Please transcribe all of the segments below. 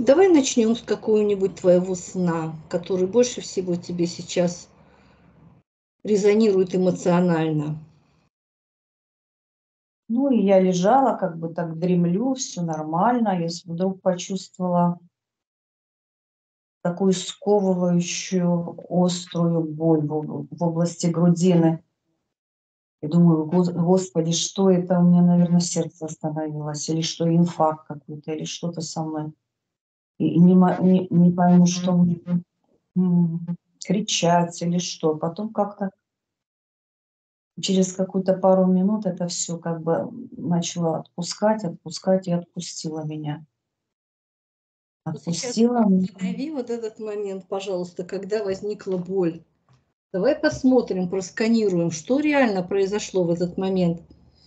Давай начнем с какого-нибудь твоего сна, который больше всего тебе сейчас резонирует эмоционально. Ну, и я лежала, как бы так дремлю, все нормально. Я вдруг почувствовала такую сковывающую острую боль в области грудины. И думаю: Господи, что это? У меня, наверное, сердце остановилось, или что, инфаркт какой-то, или что-то со мной. И не пойму, что мне, кричать или что. Потом как-то через какую-то пару минут это все как бы начало отпускать и отпустило меня. Вот сейчас Отпустила. останови вот этот момент, пожалуйста, когда возникла боль. Давай посмотрим, просканируем, что реально произошло в этот момент.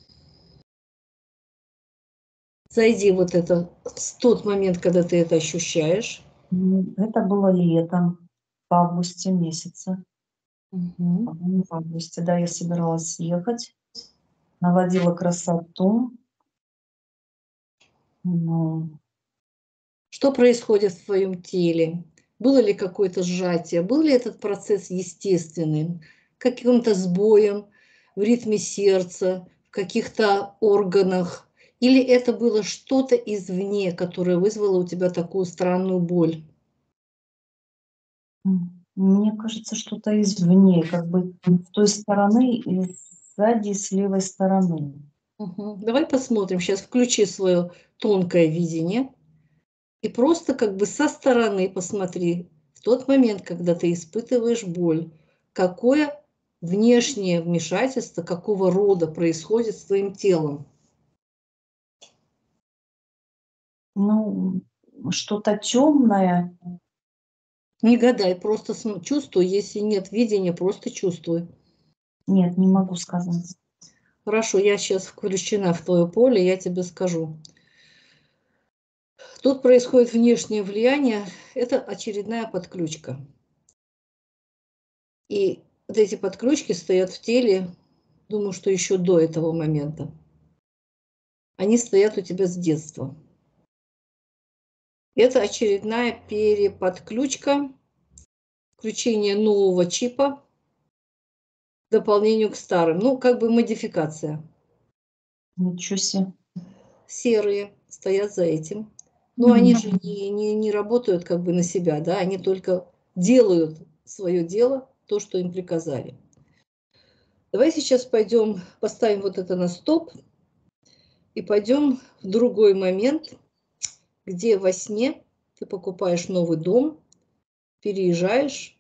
Зайди вот это, в тот момент, когда ты это ощущаешь. Это было летом, в августе месяце. Мгм. По-моему, в августе, да, я собиралась ехать, наводила красоту. Ну, Что происходит в твоем теле? Было ли какое-то сжатие? Был ли этот процесс естественным? Каким-то сбоем в ритме сердца, в каких-то органах? Или это было что-то извне, которое вызвало у тебя такую странную боль? мне кажется, что-то извне, как бы с той стороны и сзади, и с левой стороны. Мгм. Давай посмотрим. Сейчас включи свое тонкое видение и просто как бы со стороны посмотри в тот момент, когда ты испытываешь боль, какое внешнее вмешательство, какого рода происходит с твоим телом. Ну, что-то темное. Не гадай, просто чувствуй. Если нет видения, просто чувствуй. Нет, не могу сказать. Хорошо, я сейчас включена в твое поле, я тебе скажу. Тут происходит внешнее влияние, это очередная подключка. И вот эти подключки стоят в теле, думаю, что еще до этого момента. Они стоят у тебя с детства. Это очередная переподключка, включение нового чипа к дополнению к старым. Ну, как бы модификация. Ничего себе. Серые стоят за этим. Но они М. же не работают как бы на себя, да, они только делают свое дело, то, что им приказали. Давай сейчас пойдем, поставим вот это на стоп и пойдем в другой момент, где во сне ты покупаешь новый дом, переезжаешь,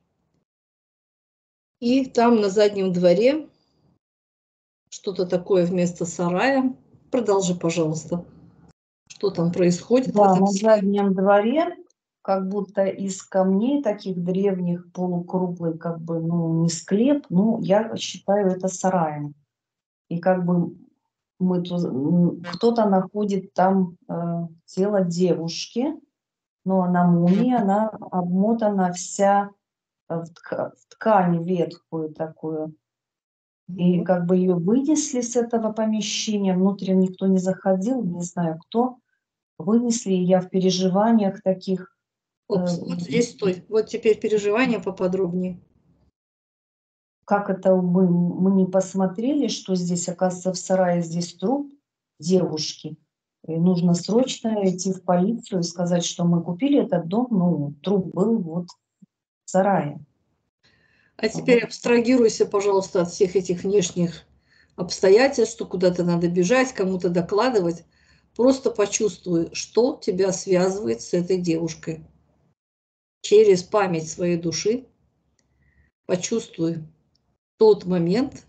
и там на заднем дворе что-то такое вместо сарая. Продолжи, пожалуйста, что там происходит в Да, этом на сне. заднем дворе, как будто из камней таких древних, полукруглый, как бы, ну, не склеп, ну, я считаю это сараем. И как бы кто-то находит там тело девушки, но она мумия, она обмотана вся в ткань ветхую такую. И Мгм. как бы ее вынесли с этого помещения, внутрь никто не заходил, не знаю кто. Вынесли, и я в переживаниях таких. Опс, вот здесь стой. Вот теперь переживания поподробнее. Как это мы не посмотрели, что здесь, оказывается, в сарае здесь труп девушки. И нужно срочно идти в полицию и сказать, что мы купили этот дом, ну, труп был вот в сарае. А Вот. теперь абстрагируйся, пожалуйста, от всех этих внешних обстоятельств, что куда-то надо бежать, кому-то докладывать. Просто почувствуй, что тебя связывает с этой девушкой. Через память своей души почувствуй тот момент,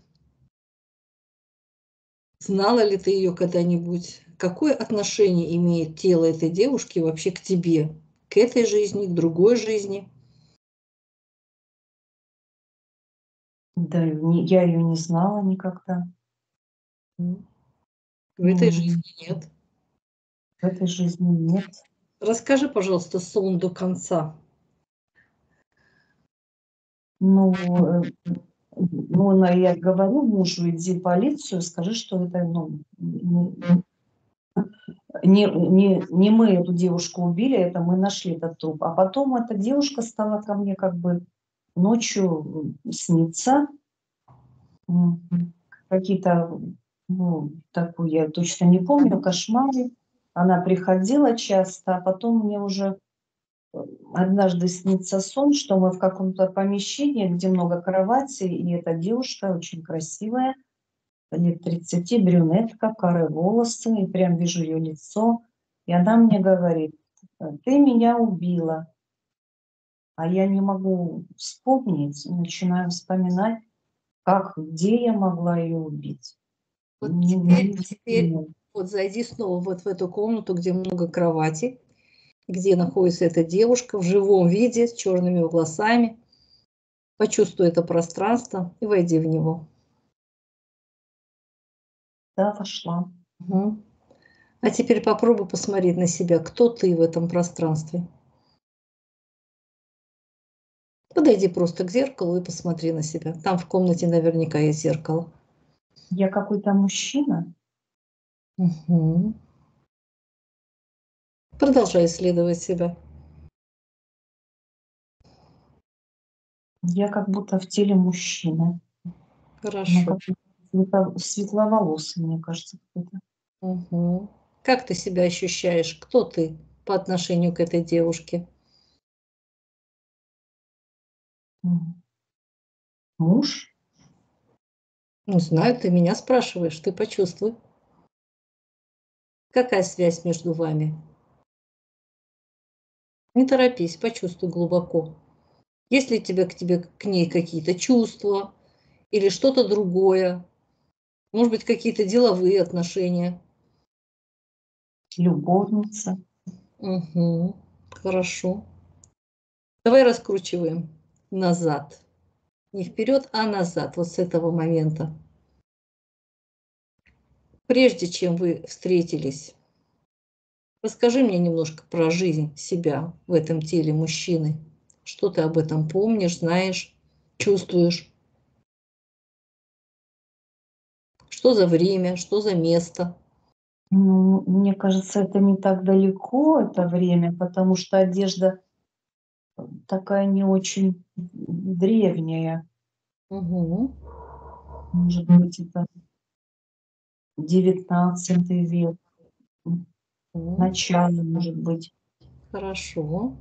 знала ли ты ее когда-нибудь, какое отношение имеет тело этой девушки вообще к тебе, к этой жизни, к другой жизни. Да, я ее не знала никогда. В этой М, жизни нет. В этой жизни нет. Расскажи, пожалуйста, сон до конца. Ну, я говорю мужу: "Иди в полицию, скажи, что это, ну, Не мы эту девушку убили, это мы нашли этот труп. А потом эта девушка стала ко мне как бы ночью сниться. Какие-то, ну, такую я точно не помню, кошмары. Она приходила часто, а потом мне уже однажды снится сон, что мы в каком-то помещении, где много кроватей, и эта девушка очень красивая, лет 30, брюнетка, карие волосы, и прям вижу ее лицо. И она мне говорит: ты меня убила. А я не могу вспомнить, начинаю вспоминать, как, где я могла ее убить. Вот теперь вот зайди снова вот в эту комнату, где много кроватей, где находится эта девушка в живом виде, с черными волосами. Почувствуй это пространство и войди в него. Да, вошла. Угу. А теперь попробуй посмотреть на себя, кто ты в этом пространстве. Подойди просто к зеркалу и посмотри на себя. Там в комнате наверняка есть зеркало. Я какой-то мужчина? Угу. Продолжай исследовать себя. Я как будто в теле мужчины. Ну, Хорошо. как светловолосый, мне кажется, какой-то. Угу. Как ты себя ощущаешь? Кто ты по отношению к этой девушке? Муж? Ну, знаю, ты меня спрашиваешь, ты почувствуй. Какая связь между вами? Не торопись, почувствуй глубоко. Есть ли у тебя к ней какие-то чувства или что-то другое? Может быть, какие-то деловые отношения? Любовница? Угу. Хорошо. Давай раскручиваем назад. Не вперед, а назад, вот с этого момента. Прежде чем вы встретились, расскажи мне немножко про жизнь себя в этом теле мужчины. Что ты об этом помнишь, знаешь, чувствуешь? Что за время, что за место? Ну, мне кажется, это не так далеко, это время, потому что одежда такая не очень древняя. Угу. Может быть, это 19 век, начало, может быть. Хорошо.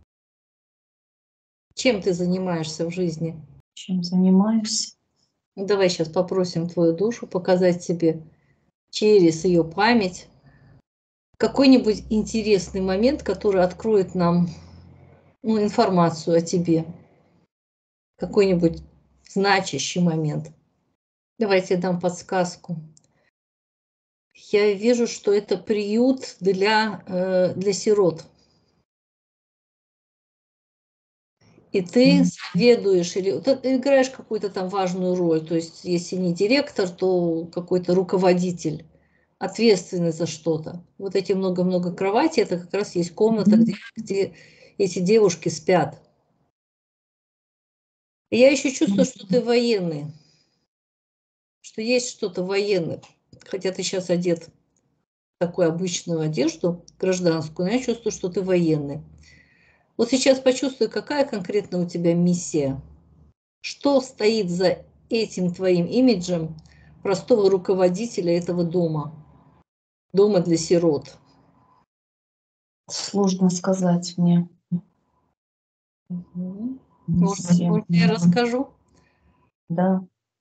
Чем ты занимаешься в жизни? Чем занимаюсь? Ну, давай сейчас попросим твою душу показать тебе через ее память какой-нибудь интересный момент, который откроет нам, ну, информацию о тебе. Какой-нибудь значащий момент. Давайте я дам подсказку. Я вижу, что это приют для сирот. И ты следуешь или ты играешь какую-то там важную роль. То есть, если не директор, то какой-то руководитель, ответственный за что-то. Вот эти много-много кроватей, это как раз есть комната, где эти девушки спят. И я еще чувствую, что ты военный, что есть что-то военное. Хотя ты сейчас одет в такую обычную одежду, гражданскую, но я чувствую, что ты военный. Вот сейчас почувствуй, какая конкретно у тебя миссия. Что стоит за этим твоим имиджем простого руководителя этого дома? Дома для сирот. Сложно сказать мне. Мгм. Миссия. Может, я расскажу? Да.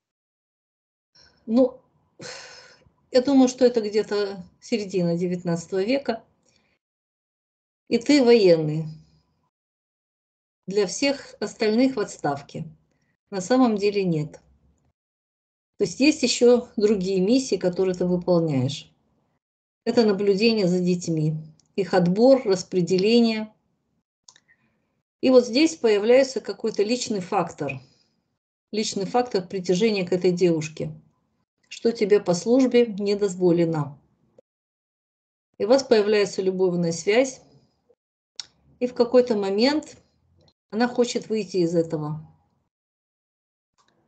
Ну, я думаю, что это где-то середина XIX века. И ты военный. Для всех остальных в отставке. На самом деле нет. То есть есть еще другие миссии, которые ты выполняешь. Это наблюдение за детьми, их отбор, распределение. И вот здесь появляется какой-то личный фактор притяжения к этой девушке, что тебе по службе не дозволено. И у вас появляется любовная связь, и в какой-то момент она хочет выйти из этого.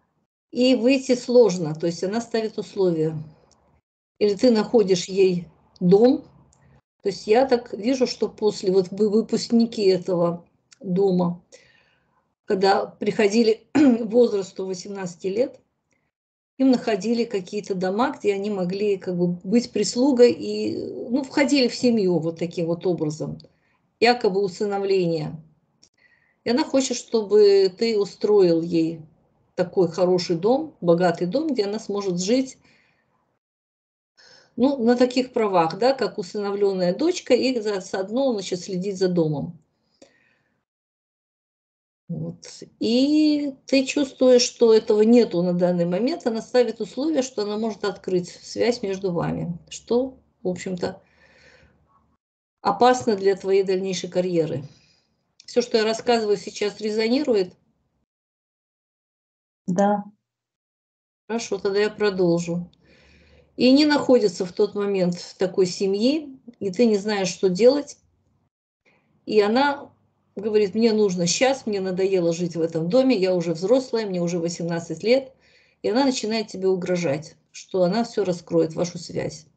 И выйти сложно, то есть она ставит условия. Или ты находишь ей дом. То есть я так вижу, что после, вот вы выпускники этого дома, когда приходили к возрасту 18 лет, им находили какие-то дома, где они могли как бы быть прислугой и, ну, входили в семью вот таким вот образом, якобы усыновление. И она хочет, чтобы ты устроил ей такой хороший дом, богатый дом, где она сможет жить, ну, на таких правах, да, как усыновленная дочка, и заодно, значит, следить за домом. Вот. И ты чувствуешь, что этого нету на данный момент. Она ставит условие, что она может открыть связь между вами, что, в общем-то, опасно для твоей дальнейшей карьеры. Все, что я рассказываю сейчас, резонирует? Да. Хорошо, тогда я продолжу. И не находится в тот момент в такой семьи, и ты не знаешь, что делать. И она говорит, мне нужно сейчас, мне надоело жить в этом доме, я уже взрослая, мне уже 18 лет. И она начинает тебе угрожать, что она все раскроет, вашу связь.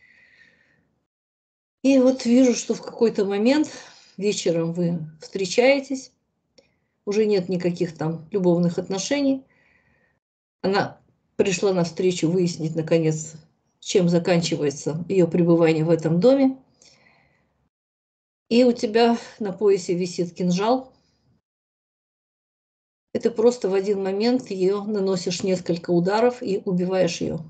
И вот вижу, что в какой-то момент вечером вы встречаетесь, уже нет никаких там любовных отношений. Она пришла на встречу выяснить, наконец, чем заканчивается ее пребывание в этом доме. И у тебя на поясе висит кинжал, и ты просто в один момент ее наносишь несколько ударов и убиваешь ее.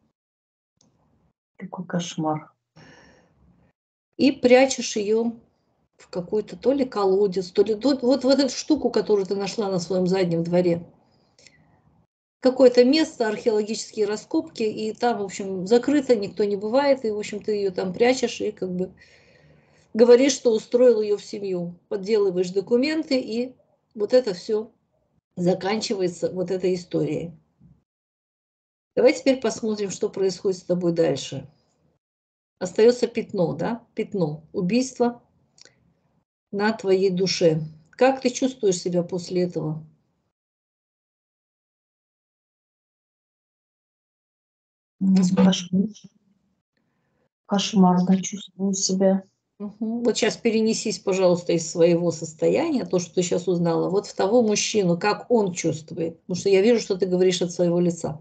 Какой кошмар. И прячешь ее в какой-то то ли колодец, то ли вот в эту штуку, которую ты нашла на своем заднем дворе. Какое-то место, археологические раскопки, и там, в общем, закрыто, никто не бывает, и, в общем, ты ее там прячешь и как бы говоришь, что устроил ее в семью, подделываешь документы, и вот это все заканчивается вот этой историей. Давай теперь посмотрим, что происходит с тобой дальше. Остается пятно, да? Пятно. Убийство на твоей душе. Как ты чувствуешь себя после этого? Кошмарно чувствую себя. Мгм. Вот сейчас перенесись, пожалуйста, из своего состояния, то, что ты сейчас узнала, вот в того мужчину, как он чувствует. Потому что я вижу, что ты говоришь от своего лица.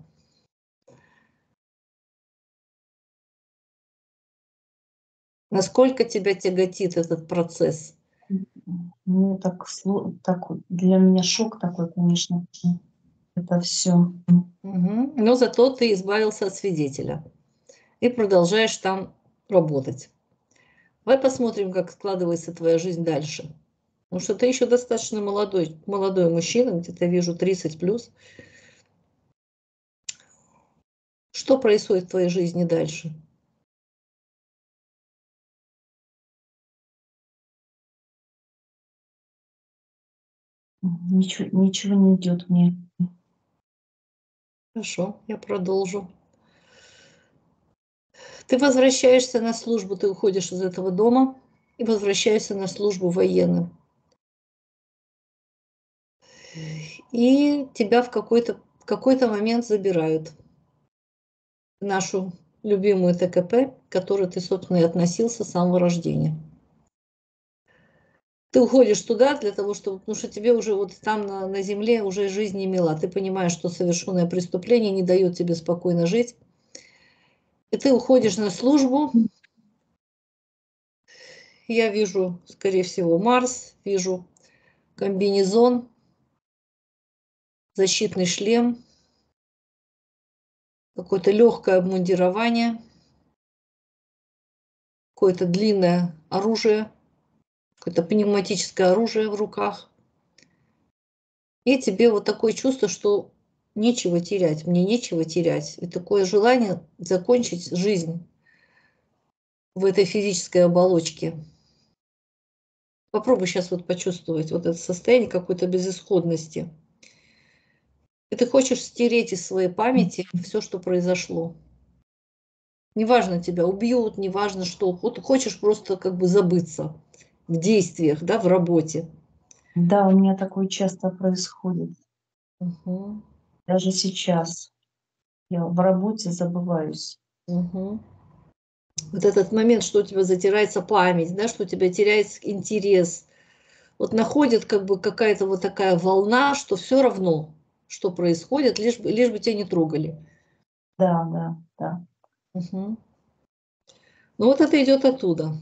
Насколько тебя тяготит этот процесс? Мне так для меня шок такой, конечно, это все. Мгм. Но зато ты избавился от свидетеля и продолжаешь там работать. Давай посмотрим, как складывается твоя жизнь дальше. Потому что ты еще достаточно молодой мужчина, где-то вижу 30 плюс. Что происходит в твоей жизни дальше? Ничего не идет мне. Хорошо, я продолжу. Ты возвращаешься на службу, ты уходишь из этого дома и возвращаешься на службу военным. И тебя в какой-то момент забирают в нашу любимую ТКП, к которой ты, собственно, и относился с самого рождения. Ты уходишь туда для того, чтобы, потому что тебе уже вот там на земле уже жизнь не мила. Ты понимаешь, что совершенное преступление не дает тебе спокойно жить. И ты уходишь на службу. Я вижу, скорее всего, Марс, вижу комбинезон, защитный шлем, какое-то легкое обмундирование, какое-то длинное оружие, какое-то пневматическое оружие в руках. И тебе вот такое чувство, что нечего терять, мне нечего терять. И такое желание закончить жизнь в этой физической оболочке. Попробуй сейчас вот почувствовать вот это состояние какой-то безысходности. И ты хочешь стереть из своей памяти все, что произошло. Неважно, тебя убьют, неважно что. Вот хочешь просто как бы забыться в действиях, да, в работе. Да, у меня такое часто происходит. Мгм. Даже сейчас я в работе забываюсь. Мгм. Вот этот момент, что у тебя затирается память, да, что у тебя теряется интерес. Вот находит как бы какая-то вот такая волна, что все равно, что происходит, лишь бы тебя не трогали. Да, да, да. Мгм. Ну вот это идет оттуда.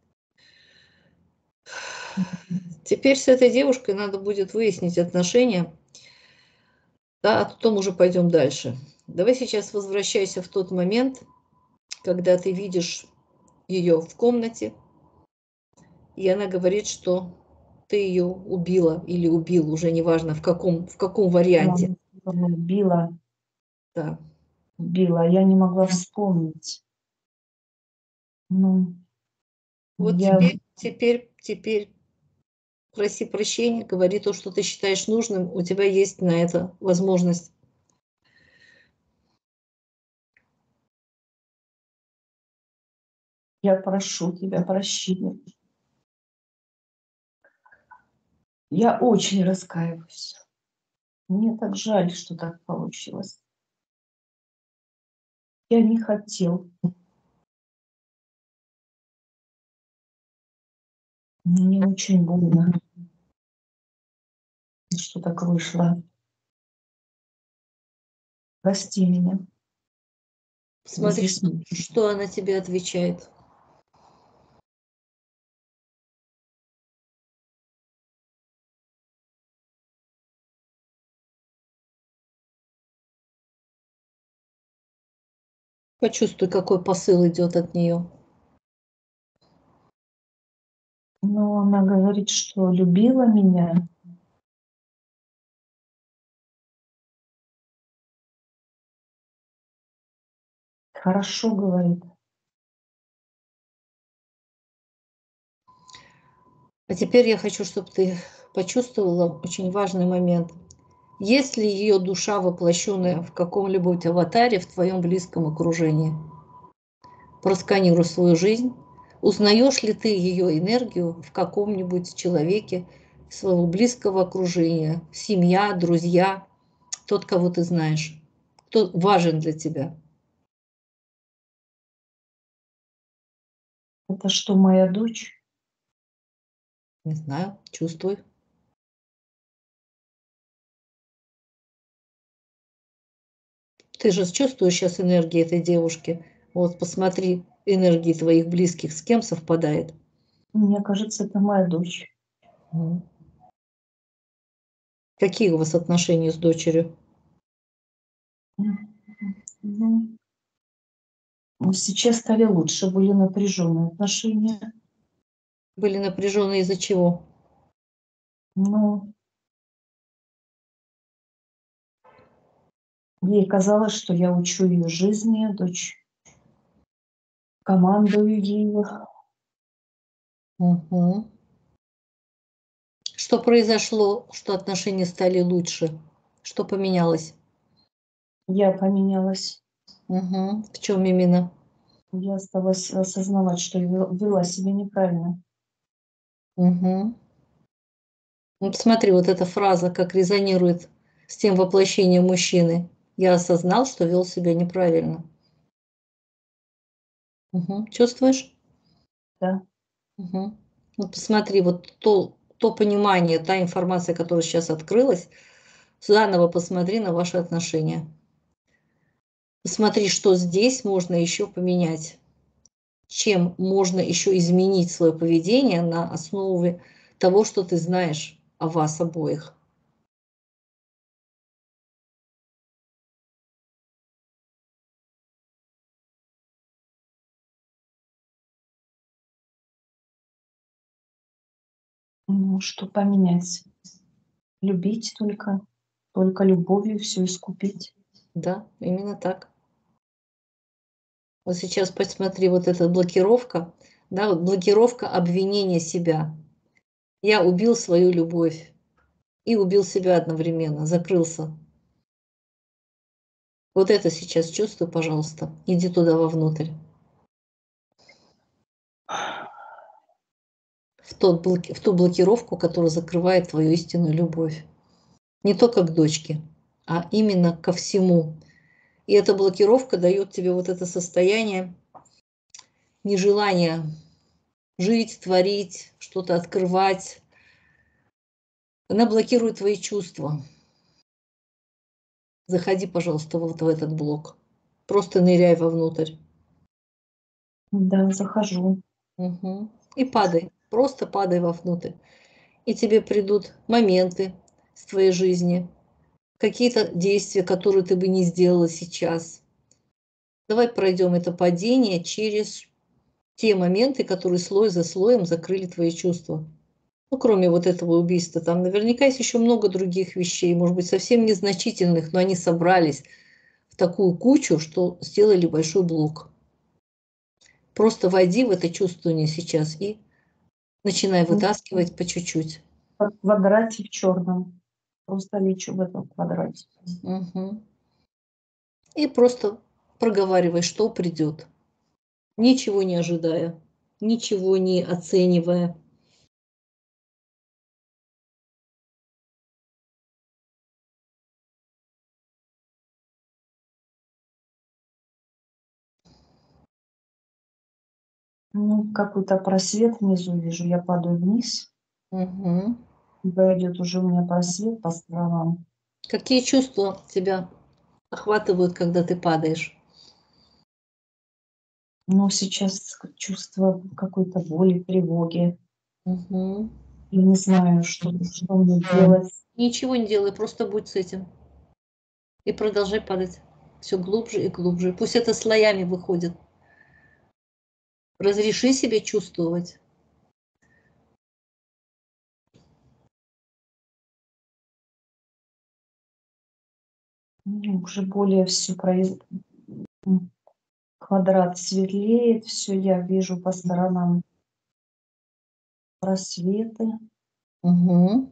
Теперь с этой девушкой надо будет выяснить отношения, да, а потом уже пойдем дальше. Давай сейчас возвращайся в тот момент, когда ты видишь ее в комнате, и она говорит, что ты ее убила или убил, уже неважно в каком варианте. Убила, Да. убила. Я не могла вспомнить. Ну, Вот я, теперь проси прощения, говори то, что ты считаешь нужным, у тебя есть на это возможность. я прошу тебя прощения. Я очень раскаиваюсь. Мне так жаль, что так получилось. Я не хотел. Мне очень больно, что так вышло. Прости меня. Смотри, Здесь что она тебе отвечает. Почувствуй, какой посыл идет от нее. но она говорит, что любила меня. Хорошо говорит. А теперь я хочу, чтобы ты почувствовала очень важный момент. Есть ли ее душа, воплощенная в каком-либо аватаре в твоем близком окружении? Просканируй свою жизнь. Узнаешь ли ты ее энергию в каком-нибудь человеке своего близкого окружения? Семья, друзья, тот, кого ты знаешь, кто важен для тебя? Это что, моя дочь? Не знаю, чувствуй. Ты же чувствуешь сейчас энергии этой девушки. Вот посмотри, энергии твоих близких с кем совпадает. Мне кажется, это моя дочь. Мгм. Какие у вас отношения с дочерью? Ну, сейчас стали лучше, были напряженные отношения. Были напряженные из-за чего? Но ей казалось, что я учу ее жизни, дочь, командую ею. Мгм. Что произошло, что отношения стали лучше? Что поменялось? Я поменялась. Мгм. В чем именно? Я стала осознавать, что я вела себя неправильно. Мгм. Ну, посмотри, вот эта фраза как резонирует с тем воплощением мужчины. Я осознал, что вел себя неправильно. Мгм. Чувствуешь? Да. Мгм. Вот посмотри, вот то понимание, та информация, которая сейчас открылась, заново посмотри на ваши отношения. Посмотри, что здесь можно еще поменять, чем можно еще изменить свое поведение на основе того, что ты знаешь о вас обоих. Ну, что поменять? Любить только любовью все искупить. Да, именно так. Вот сейчас посмотри, вот эта блокировка, да, вот блокировка обвинения себя. Я убил свою любовь и убил себя одновременно, закрылся. Вот это сейчас чувствуй, пожалуйста. Иди туда вовнутрь. В ту блокировку, которая закрывает твою истинную любовь. Не только к дочке, а именно ко всему. И эта блокировка дает тебе вот это состояние нежелание жить, творить, что-то открывать. Она блокирует твои чувства. Заходи, пожалуйста, вот в этот блок. Просто ныряй вовнутрь. Да, захожу. Мгм. И падай. Просто падай вовнутрь. И тебе придут моменты с твоей жизни, какие-то действия, которые ты бы не сделала сейчас. Давай пройдем это падение через те моменты, которые слой за слоем закрыли твои чувства. Ну, кроме вот этого убийства, там наверняка есть еще много других вещей, может быть, совсем незначительных, но они собрались в такую кучу, что сделали большой блок. Просто войди в это чувствование сейчас и начинай вытаскивать по чуть-чуть. В квадрате в черном. Просто лечу в этом квадрате. Мгм. И просто проговаривай, что придет, ничего не ожидая, ничего не оценивая. Ну, какой-то просвет внизу вижу. Я падаю вниз. Мгм. Идет уже у меня просвет по сторонам. Какие чувства тебя охватывают, когда ты падаешь? Но сейчас чувство какой-то боли, тревоги. Мгм. Я не знаю, что мне делать. Ничего не делай, просто будь с этим. И продолжай падать все глубже и глубже. Пусть это слоями выходит. Разреши себе чувствовать. Уже более все квадрат светлеет, все я вижу по сторонам просветы. Мгм.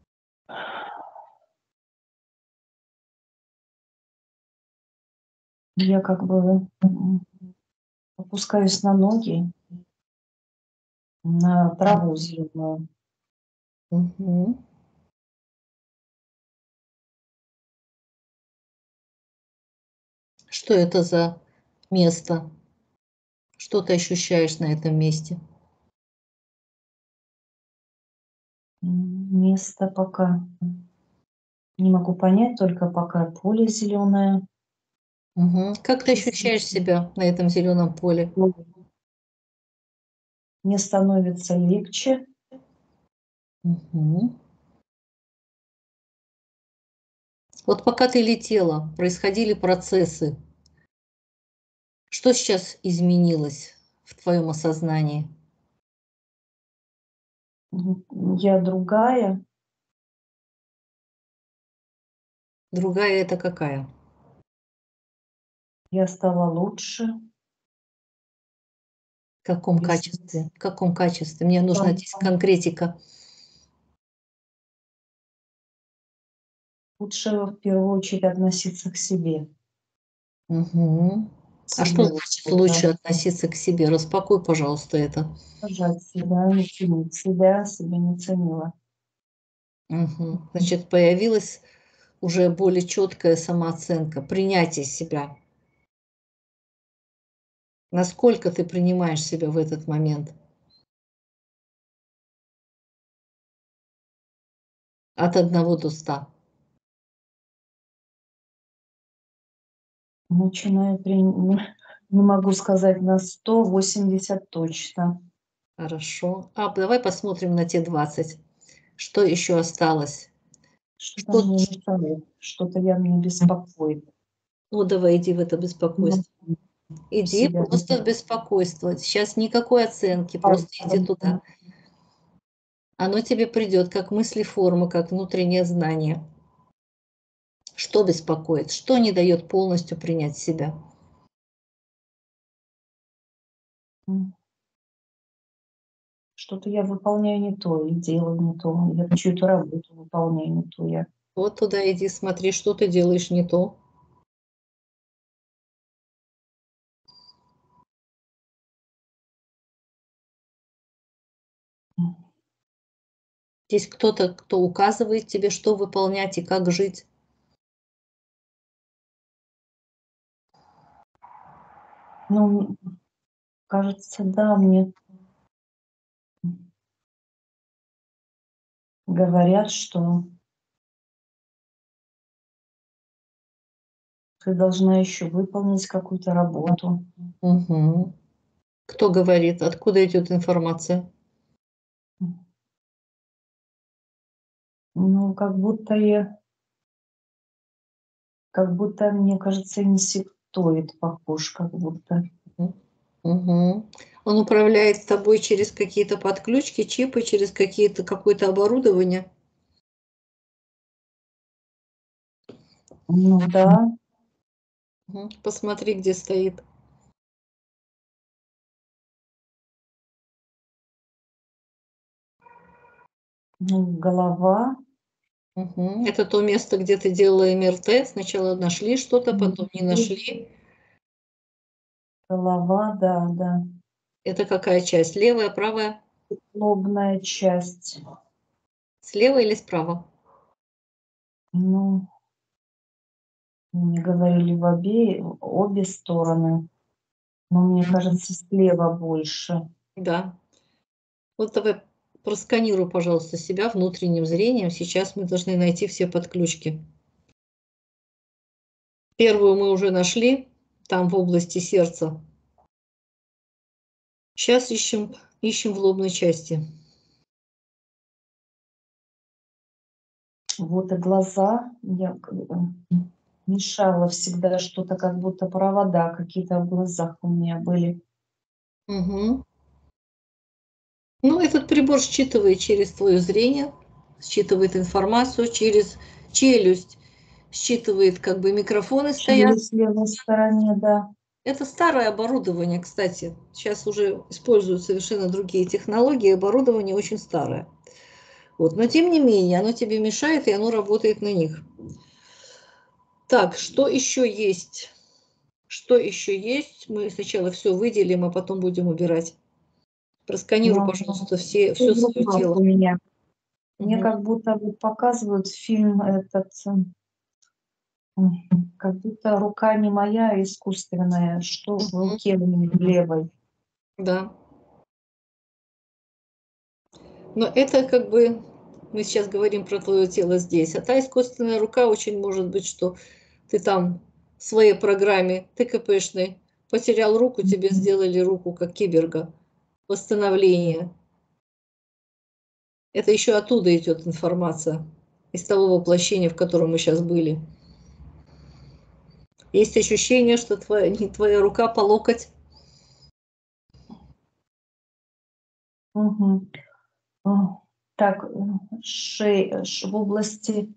Я как бы опускаюсь на ноги, на траву зеленую. Мгм. Что это за место? Что ты ощущаешь на этом месте? Место пока не могу понять, только пока поле зеленое. Мгм. Как ты ощущаешь себя на этом зеленом поле? Мне становится легче. Мгм. Вот пока ты летела, происходили процессы. Что сейчас изменилось в твоем осознании? Я другая, Другая это какая? я стала лучше. В каком Если качестве? В каком качестве? Мне нужна там здесь конкретика. лучше в первую очередь относиться к себе. Мгм. А что Себе значит лучше, лучше да. относиться к себе? Распакуй, пожалуйста, это. Уважать себя, не ценить себя, себя не ценила. Мгм. Значит, появилась уже более четкая самооценка, принятие себя. Насколько ты принимаешь себя в этот момент? От 1 до 100. Начинаю не могу сказать на 180 точно. Хорошо. Давай посмотрим на те 20. Что еще осталось? Что-то Что, мне мешает, что-то я меня беспокоит. ну, давай иди в это Не могу беспокойство. Иди себя. просто в беспокойство. Сейчас никакой оценки, просто иди туда. Оно тебе придет как мысли-форма, как внутреннее знание. Что беспокоит? Что не дает полностью принять себя? Что-то я выполняю не то, и делаю не то, я чью-то работу выполняю не то я. Вот туда иди, смотри, что ты делаешь не то. Здесь кто-то, кто указывает тебе, что выполнять и как жить. Ну, кажется, да, мне говорят, что ты должна еще выполнить какую-то работу. Мгм. Кто говорит? Откуда идет информация? Ну, как будто, мне кажется, инсектоид похож, как будто. Мгм. Он управляет тобой через какие-то подключки, чипы, через какое-то оборудование? Ну да, Мгм. Посмотри, где стоит. ну, голова, Мгм. Это то место, где ты делала МРТ. Сначала нашли что-то, потом не нашли. голова, да, да. Это какая часть? Левая, правая? Лобная часть. Слева или справа? Ну, мне говорили обе стороны, но мне кажется, слева больше. Да. Вот давай просканируй, пожалуйста, себя внутренним зрением. Сейчас мы должны найти все подключки. Первую мы уже нашли, там в области сердца. Сейчас ищем в лобной части. Вот и глаза. Я мешала всегда что-то, как будто провода какие-то в глазах у меня были. Мгм. Ну, этот прибор считывает через твое зрение, считывает информацию через челюсть, считывает, как бы микрофоны стоят. Челюсть в левой стороне, да. Это старое оборудование, кстати. Сейчас уже используют совершенно другие технологии, оборудование очень старое. Вот. Но тем не менее, оно тебе мешает, и оно работает на них. Так, что еще есть? Что еще есть? Мы сначала все выделим, а потом будем убирать. Просканируй, Но пожалуйста, в все свое руках тело. у меня. Мне Мгм. как будто вот показывают фильм этот, как будто рука не моя, а искусственная, что в Мгм. руке у меня левой. Да. Но это как бы мы сейчас говорим про твое тело здесь, а та искусственная рука очень может быть, что ты там в своей программе ТКПшной потерял руку, тебе сделали руку как киберга. Восстановление. Это еще оттуда идет информация, из того воплощения, в котором мы сейчас были. Есть ощущение, что не твоя рука по локоть. Мгм. Так, в области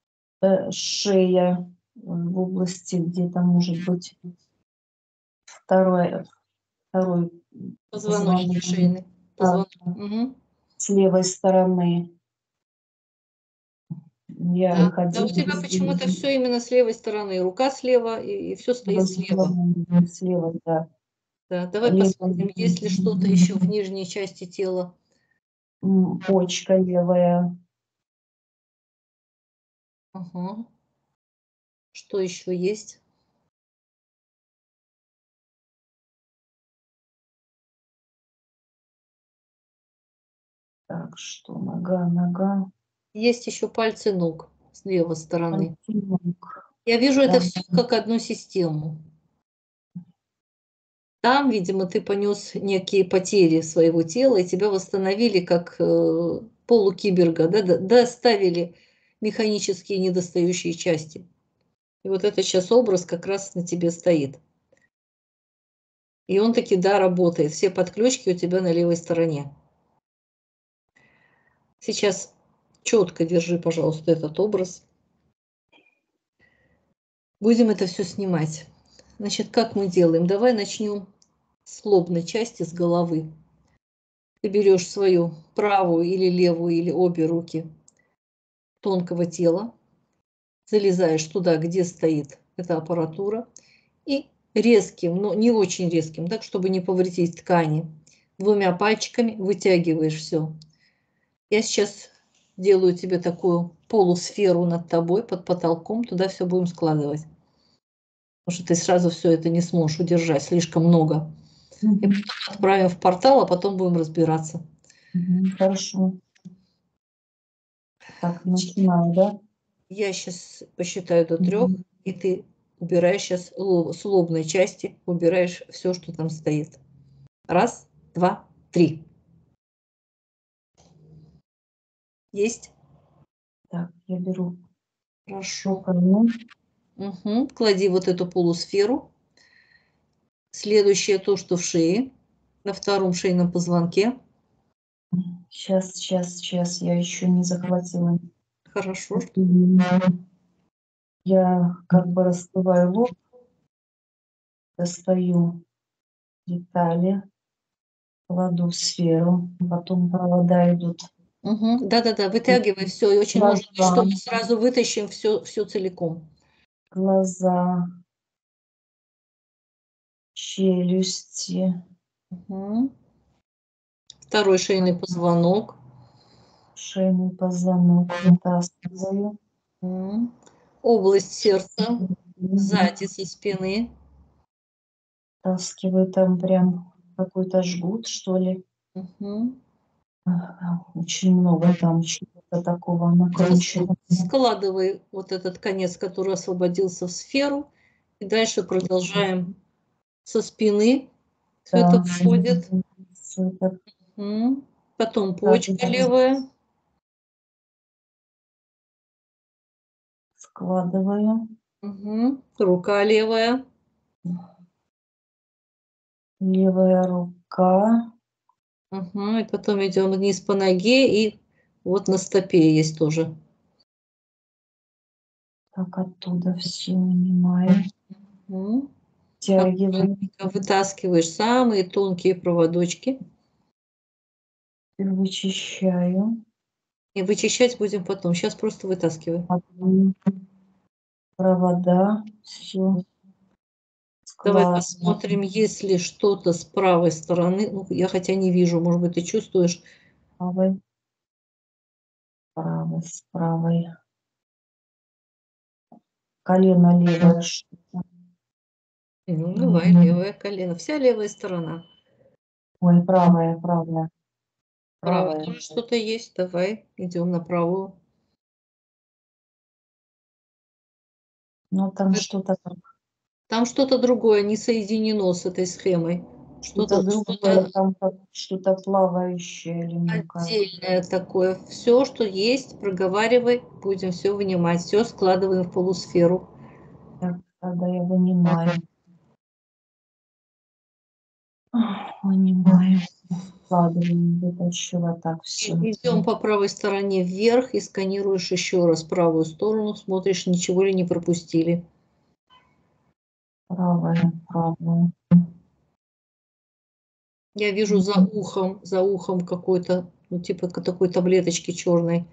шея, в области где-то, может быть, второй, второй Позвоночник позвонок, шейный. да, Мгм. с левой стороны. Я Да. Да, ходила у тебя почему-то все именно с левой стороны. Рука слева, и все стоит слева. слева, да. Да, давай Левая, посмотрим, есть ли что-то еще в нижней части тела. почка левая. Ага. Что еще есть? Так, что нога, Есть еще пальцы ног с левой стороны. пальцы ног. Я вижу это Да. все как одну систему. Там, видимо, ты понес некие потери своего тела, и тебя восстановили как полукиберга, да, доставили механические недостающие части. И вот этот сейчас образ как раз на тебе стоит. И он таки, да, работает. Все подключки у тебя на левой стороне. Сейчас четко держи, пожалуйста, этот образ. Будем это все снимать. Значит, как мы делаем? Давай начнем с лобной части, с головы. Ты берешь свою правую или левую, или обе руки тонкого тела, залезаешь туда, где стоит эта аппаратура, и резким, но не очень резким, так, чтобы не повредить ткани, двумя пальчиками вытягиваешь все. Я сейчас делаю тебе такую полусферу над тобой, под потолком, туда все будем складывать. Потому что ты сразу все это не сможешь удержать, слишком много. И потом отправим в портал, а потом будем разбираться. Хорошо. Так, начинаю, да? Я сейчас посчитаю до 3, и ты убираешь сейчас с лобной части, убираешь все, что там стоит. 1, 2, 3. Есть? Так, я беру Хорошо. руками. Угу. Клади вот эту полусферу. Следующее то, что в шее, на втором шейном позвонке. Сейчас, я еще не захватила. Хорошо. Я как бы раскрываю лоб, достаю детали, кладу в сферу, потом провода идут. Угу. Да-да-да, вытягивай все. И очень может быть, что мы сразу вытащим все целиком. Глаза, челюсти. Угу. Второй шейный позвонок. Шейный позвонок вытаскиваю. Область сердца сзади, со спины. Вытаскиваю там прям какой-то жгут, что ли. Угу. Очень много там чего-то такого накрученного. Складывай вот этот конец, который освободился, в сферу. И дальше продолжаем со спины. Все это входит. Потом почка левая. Складываю. Рука левая. Левая рука. И потом идем вниз по ноге, и вот на стопе есть тоже. Так, оттуда все вынимаю. Тягиваю. Вытаскиваешь самые тонкие проводочки. И вычищаю. И вычищать будем потом. Сейчас просто вытаскиваю. Провода. Все. Давай посмотрим, есть ли что-то с правой стороны. Ну, я хотя не вижу, может быть, ты чувствуешь. Правой. Правой, с правой. Колено левое. Ну, давай, левое колено. Вся левая сторона. Ой, правая. Правая тоже что-то есть. Давай, идем на правую. Ну, там что-то... Там что-то другое, не соединено с этой схемой. Что-то другое, там что-то плавающее или отдельное такое. Все, что есть, проговаривай, будем все вынимать. Все складываем в полусферу. Так, тогда я вынимаю. Вынимаю. Складываем, вытащила так все. Идем по правой стороне вверх и сканируешь еще раз правую сторону, смотришь, ничего ли не пропустили. Правая. Я вижу за ухом какой-то, ну, типа такой таблеточки черной.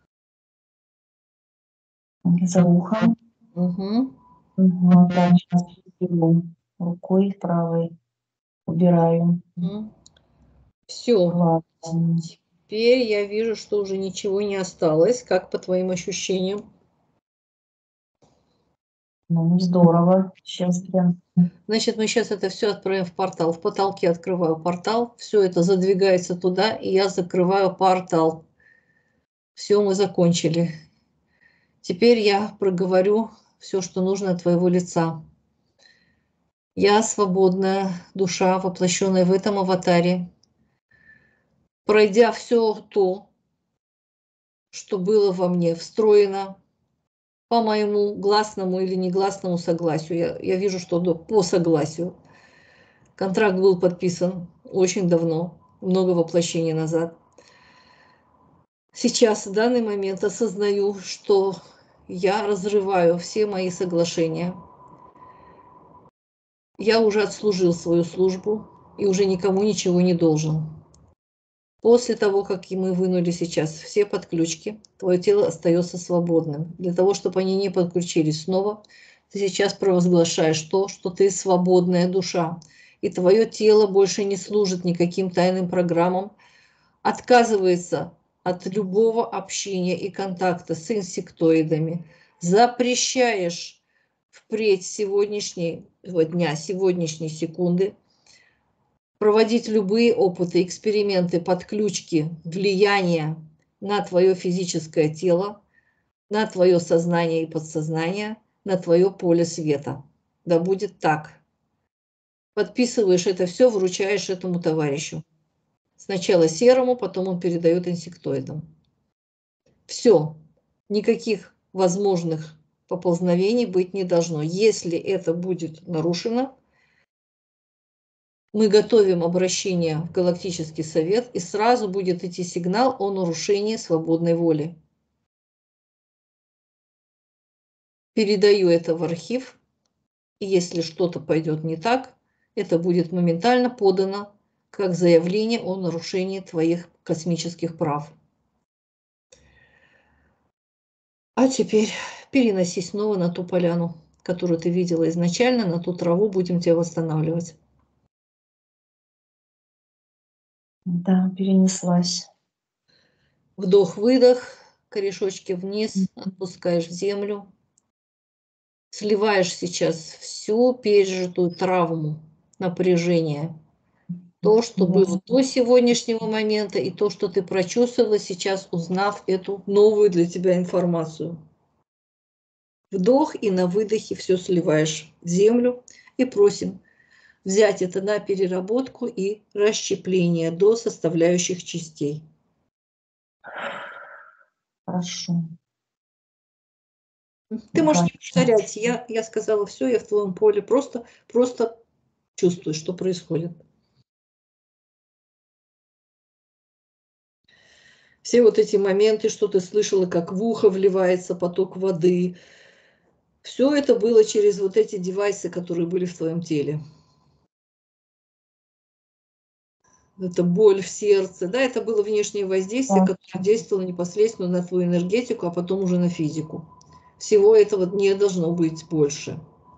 За ухом. Угу. Так, сейчас беру рукой правой, убираю. Все. Теперь я вижу, что уже ничего не осталось. Как по твоим ощущениям? Ну, здорово. Сейчас прям. Значит, мы сейчас это все отправим в портал. В потолке открываю портал. Все это задвигается туда, и я закрываю портал. Все, мы закончили. Теперь я проговорю все, что нужно от твоего лица. Я свободная душа, воплощенная в этом аватаре. Пройдя все то, что было во мне встроено по моему гласному или негласному согласию. Я вижу, что по согласию. Контракт был подписан очень давно, много воплощений назад. Сейчас, в данный момент, осознаю, что я разрываю все мои соглашения. Я уже отслужил свою службу и уже никому ничего не должен. После того, как мы вынули сейчас все подключки, твое тело остается свободным. Для того, чтобы они не подключились снова, ты сейчас провозглашаешь то, что ты свободная душа. И твое тело больше не служит никаким тайным программам, отказывается от любого общения и контакта с инсектоидами. Запрещаешь впредь сегодняшнего дня, сегодняшней секунды проводить любые опыты, эксперименты, подключки, влияния на твое физическое тело, на твое сознание и подсознание, на твое поле света. Да будет так. Подписываешь это все, вручаешь этому товарищу. Сначала серому, потом он передает инсектоидам. Все. Никаких возможных поползновений быть не должно. Если это будет нарушено, мы готовим обращение в Галактический совет, и сразу будет идти сигнал о нарушении свободной воли. Передаю это в архив, и если что-то пойдет не так, это будет моментально подано как заявление о нарушении твоих космических прав. А теперь переносись снова на ту поляну, которую ты видела изначально, на ту траву, будем тебя восстанавливать. Да, перенеслась. Вдох-выдох, корешочки вниз, отпускаешь в землю. Сливаешь сейчас всю пережитую травму, напряжение. То, что было до сегодняшнего момента, и то, что ты прочувствовала сейчас, узнав эту новую для тебя информацию. Вдох, и на выдохе все сливаешь в землю и просим взять это на переработку и расщепление до составляющих частей. Хорошо. Ты можешь не Дальше. повторять. Я сказала все, я в твоем поле. Просто чувствуешь, что происходит. Все вот эти моменты, что ты слышала, как в ухо вливается поток воды, все это было через вот эти девайсы, которые были в твоем теле. Это боль в сердце, да, это было внешнее воздействие, которое действовало непосредственно на твою энергетику, а потом уже на физику. Всего этого не должно быть больше.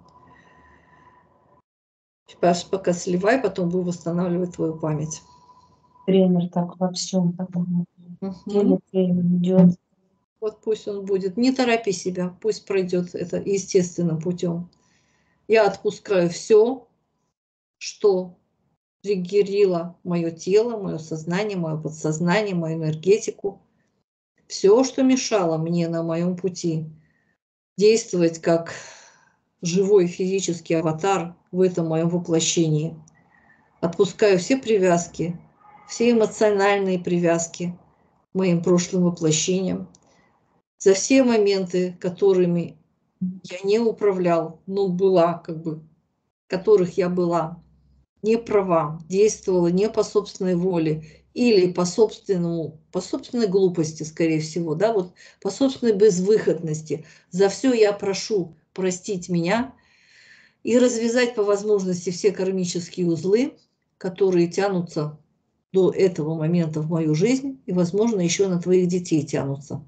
Пока сливай, потом буду восстанавливать твою память. Тренер так во всем таком теле идет. Вот пусть он будет. Не торопи себя, пусть пройдет это естественным путем. Я отпускаю все, что триггерило мое тело, мое сознание, мое подсознание, мою энергетику. Все, что мешало мне на моем пути действовать как живой физический аватар в этом моем воплощении. Отпускаю все привязки, все эмоциональные привязки к моим прошлым воплощениям, за все моменты, которыми я не управлял, но была, которых я была не права, действовала не по собственной воле или по собственной глупости, скорее всего, да, вот по собственной безвыходности. За все я прошу простить меня и развязать по возможности все кармические узлы, которые тянутся до этого момента в мою жизнь и, возможно, еще на твоих детей тянутся.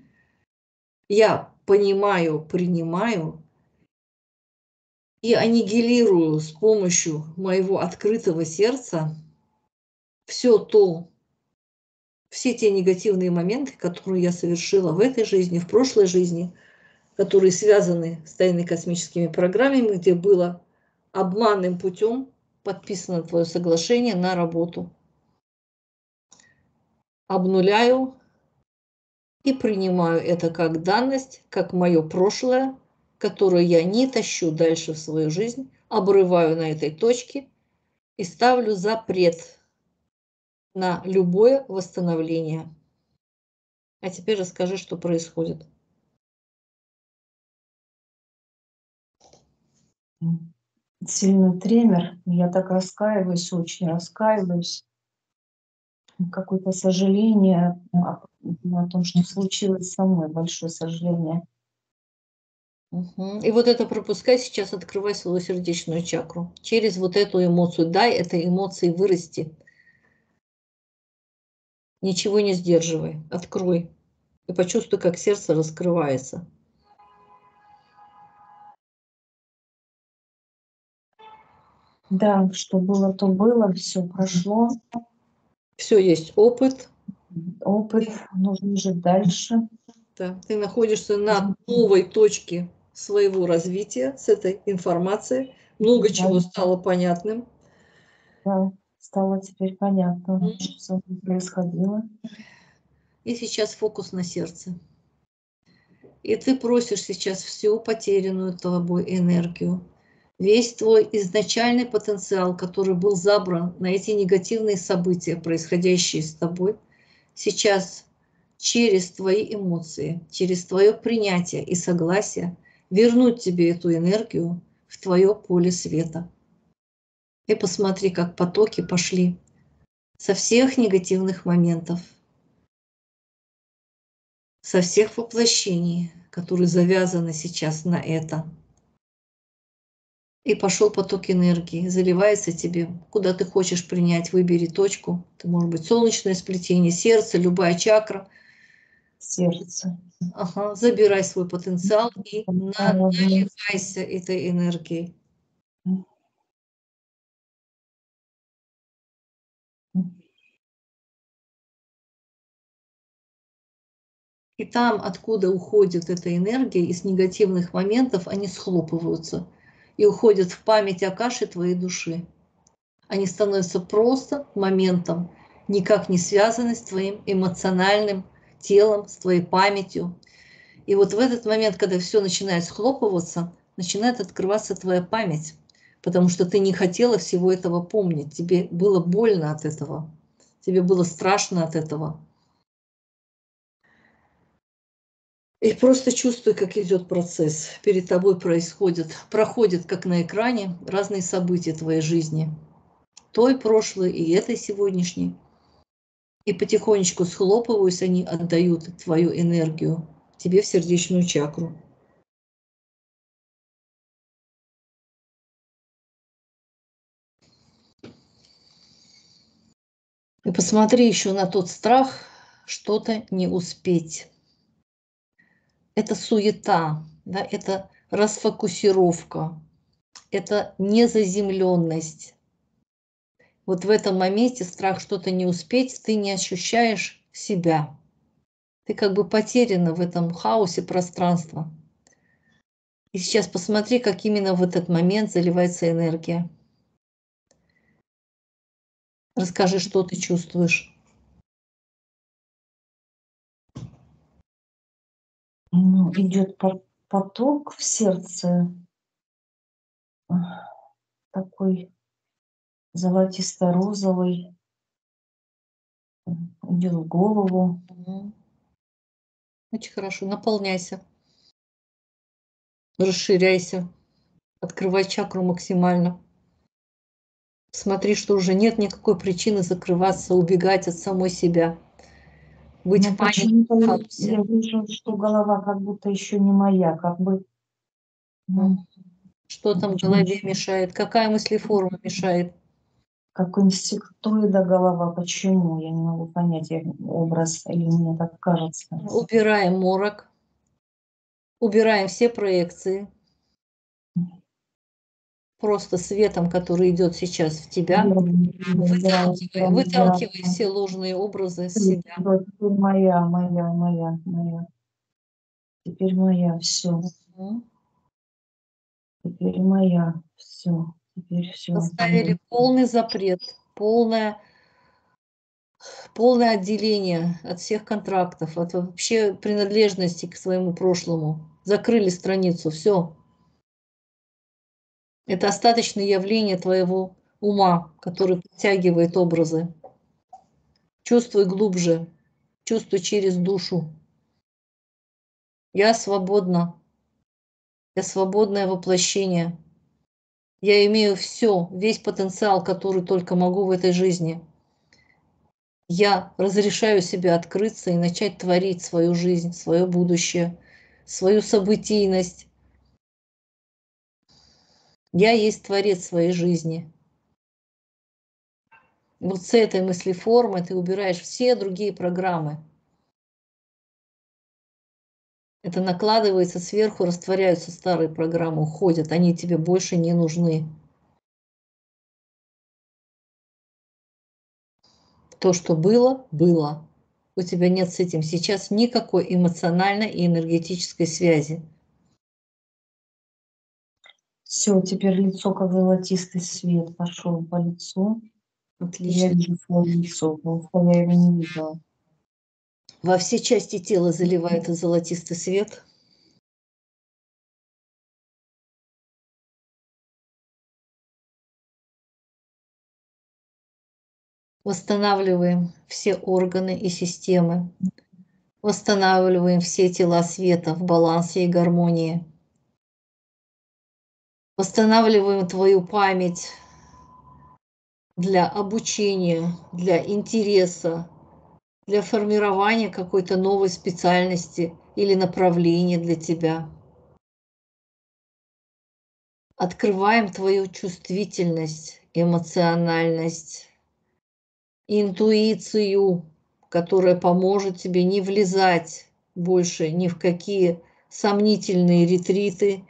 Я понимаю, принимаю и аннигилирую с помощью моего открытого сердца все те негативные моменты, которые я совершила в этой жизни, в прошлой жизни, которые связаны с тайными космическими программами, где было обманным путем подписано твое соглашение на работу. Обнуляю и принимаю это как данность, как мое прошлое, которое я не тащу дальше в свою жизнь, обрываю на этой точке и ставлю запрет на любое восстановление. А теперь расскажи, что происходит. Сильный тремор. Я так раскаиваюсь, очень раскаиваюсь. Какое-то сожаление о том, что случилось со мной. Большое сожаление. И вот это пропускай сейчас, открывай свою сердечную чакру. Через вот эту эмоцию. Дай этой эмоции вырасти. Ничего не сдерживай. Открой. И почувствуй, как сердце раскрывается. Да, что было, то было, все прошло. Все есть опыт. Опыт, нужно жить дальше. Да. Ты находишься на новой точке своего развития с этой информацией. Много чего стало понятным. Да. Стало теперь понятно, что со мной происходило. И сейчас фокус на сердце. И ты просишь сейчас всю потерянную тобой энергию, весь твой изначальный потенциал, который был забран на эти негативные события, происходящие с тобой, сейчас через твои эмоции, через твое принятие и согласие вернуть тебе эту энергию в твое поле света. И посмотри, как потоки пошли со всех негативных моментов, со всех воплощений, которые завязаны сейчас на это. И пошел поток энергии, заливается тебе, куда ты хочешь принять, выбери точку. Это может быть солнечное сплетение, сердце, любая чакра. Сердце. Ага, забирай свой потенциал и наливайся этой энергией. И там, откуда уходит эта энергия, из негативных моментов, они схлопываются и уходят в память Акаши твоей души. Они становятся просто моментом, никак не связаны с твоим эмоциональным телом, с твоей памятью. И вот в этот момент, когда все начинает схлопываться, начинает открываться твоя память, потому что ты не хотела всего этого помнить, тебе было больно от этого, тебе было страшно от этого. И просто чувствуй, как идет процесс. Перед тобой проходят, как на экране, разные события твоей жизни. Той прошлой и этой сегодняшней. И потихонечку схлопываясь, они отдают твою энергию тебе в сердечную чакру. И посмотри еще на тот страх что-то не успеть. Это суета, да, это расфокусировка, это незаземленность. Вот в этом моменте страх что-то не успеть, ты не ощущаешь себя. Ты как бы потеряна в этом хаосе пространства. И сейчас посмотри, как именно в этот момент заливается энергия. Расскажи, что ты чувствуешь. Ну, идет поток в сердце, такой золотисто-розовый, идет в голову. Очень хорошо. Наполняйся, расширяйся, открывай чакру максимально. Смотри, что уже нет никакой причины закрываться, убегать от самой себя. Быть Но в панике, почему-то в я хаосе. вижу, что голова как будто еще не моя, как бы. Что там в голове мешает? Какая мыслеформа мешает? Как инсектоида голова. Почему? Я не могу понять, образ, или мне так кажется. Убираем морок, убираем все проекции. Просто светом, который идет сейчас в тебя, выталкивай все ложные образы с себя. Моя. Теперь моя, все. Теперь моя, все. Теперь все. Поставили полный запрет, полное отделение от всех контрактов, от вообще принадлежности к своему прошлому. Закрыли страницу, все. Это остаточное явление твоего ума, который притягивает образы. Чувствуй глубже, чувствуй через душу. Я свободна. Я свободное воплощение. Я имею все, весь потенциал, который только могу в этой жизни. Я разрешаю себе открыться и начать творить свою жизнь, свое будущее, свою событийность. Я есть творец своей жизни. Вот с этой мыслеформы ты убираешь все другие программы. Это накладывается сверху, растворяются старые программы, уходят, они тебе больше не нужны. То, что было, было. У тебя нет с этим сейчас никакой эмоциональной и энергетической связи. Все, теперь лицо как золотистый свет пошел по лицу. Я Отлично. вижу свое лицо, просто я его не видела. Во все части тела заливает золотистый свет. Восстанавливаем все органы и системы. Восстанавливаем все тела света в балансе и гармонии. Восстанавливаем твою память для обучения, для интереса, для формирования какой-то новой специальности или направления для тебя. Открываем твою чувствительность, эмоциональность, интуицию, которая поможет тебе не влезать больше ни в какие сомнительные ретриты,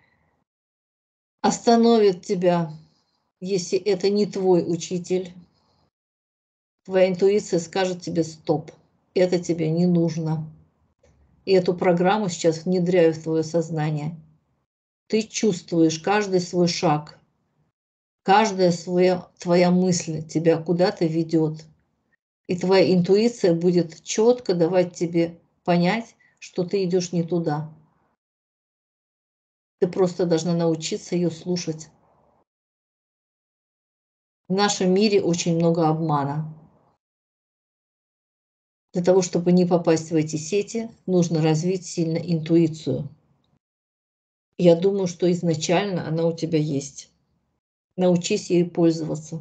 остановит тебя, если это не твой учитель. Твоя интуиция скажет тебе стоп, это тебе не нужно. И эту программу сейчас внедряю в твое сознание. Ты чувствуешь каждый свой шаг, каждая твоя мысль тебя куда-то ведет. И твоя интуиция будет четко давать тебе понять, что ты идешь не туда. Ты просто должна научиться ее слушать. В нашем мире очень много обмана. Для того, чтобы не попасть в эти сети, нужно развить сильно интуицию. Я думаю, что изначально она у тебя есть. Научись ей пользоваться.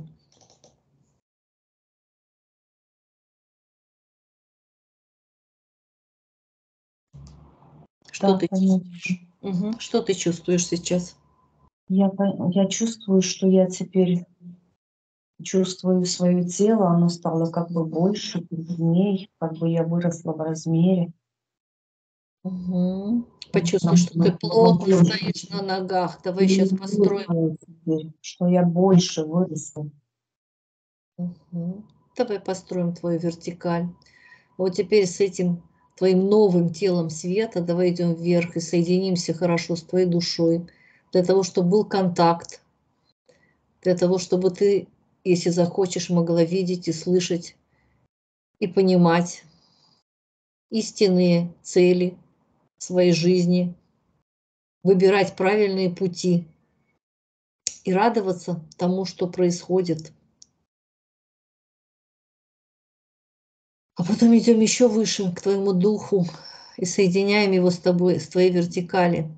Что Да, ты конечно. чувствуешь? Что ты чувствуешь сейчас? Я чувствую, что я теперь чувствую свое тело, оно стало как бы больше, длиннее, как бы я выросла в размере. Почувствуй, что ты плотно стоишь на ногах. Давай сейчас построим. Теперь, что я больше выросла. Давай построим твою вертикаль. Вот теперь с этим твоим новым телом света давай идем вверх и соединимся хорошо с твоей душой. Для того, чтобы был контакт. Для того, чтобы ты, если захочешь, могла видеть и слышать, и понимать истинные цели своей жизни, выбирать правильные пути и радоваться тому, что происходит. А потом идем еще выше, к твоему духу, и соединяем его с тобой, с твоей вертикали.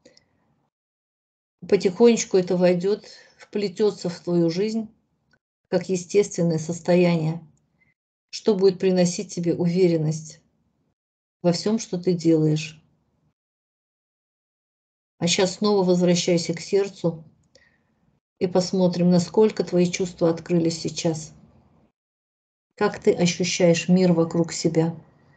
Потихонечку это войдет, вплетется в твою жизнь, как естественное состояние, что будет приносить тебе уверенность во всем, что ты делаешь. А сейчас снова возвращайся к сердцу и посмотрим, насколько твои чувства открылись сейчас. Как ты ощущаешь мир вокруг себя?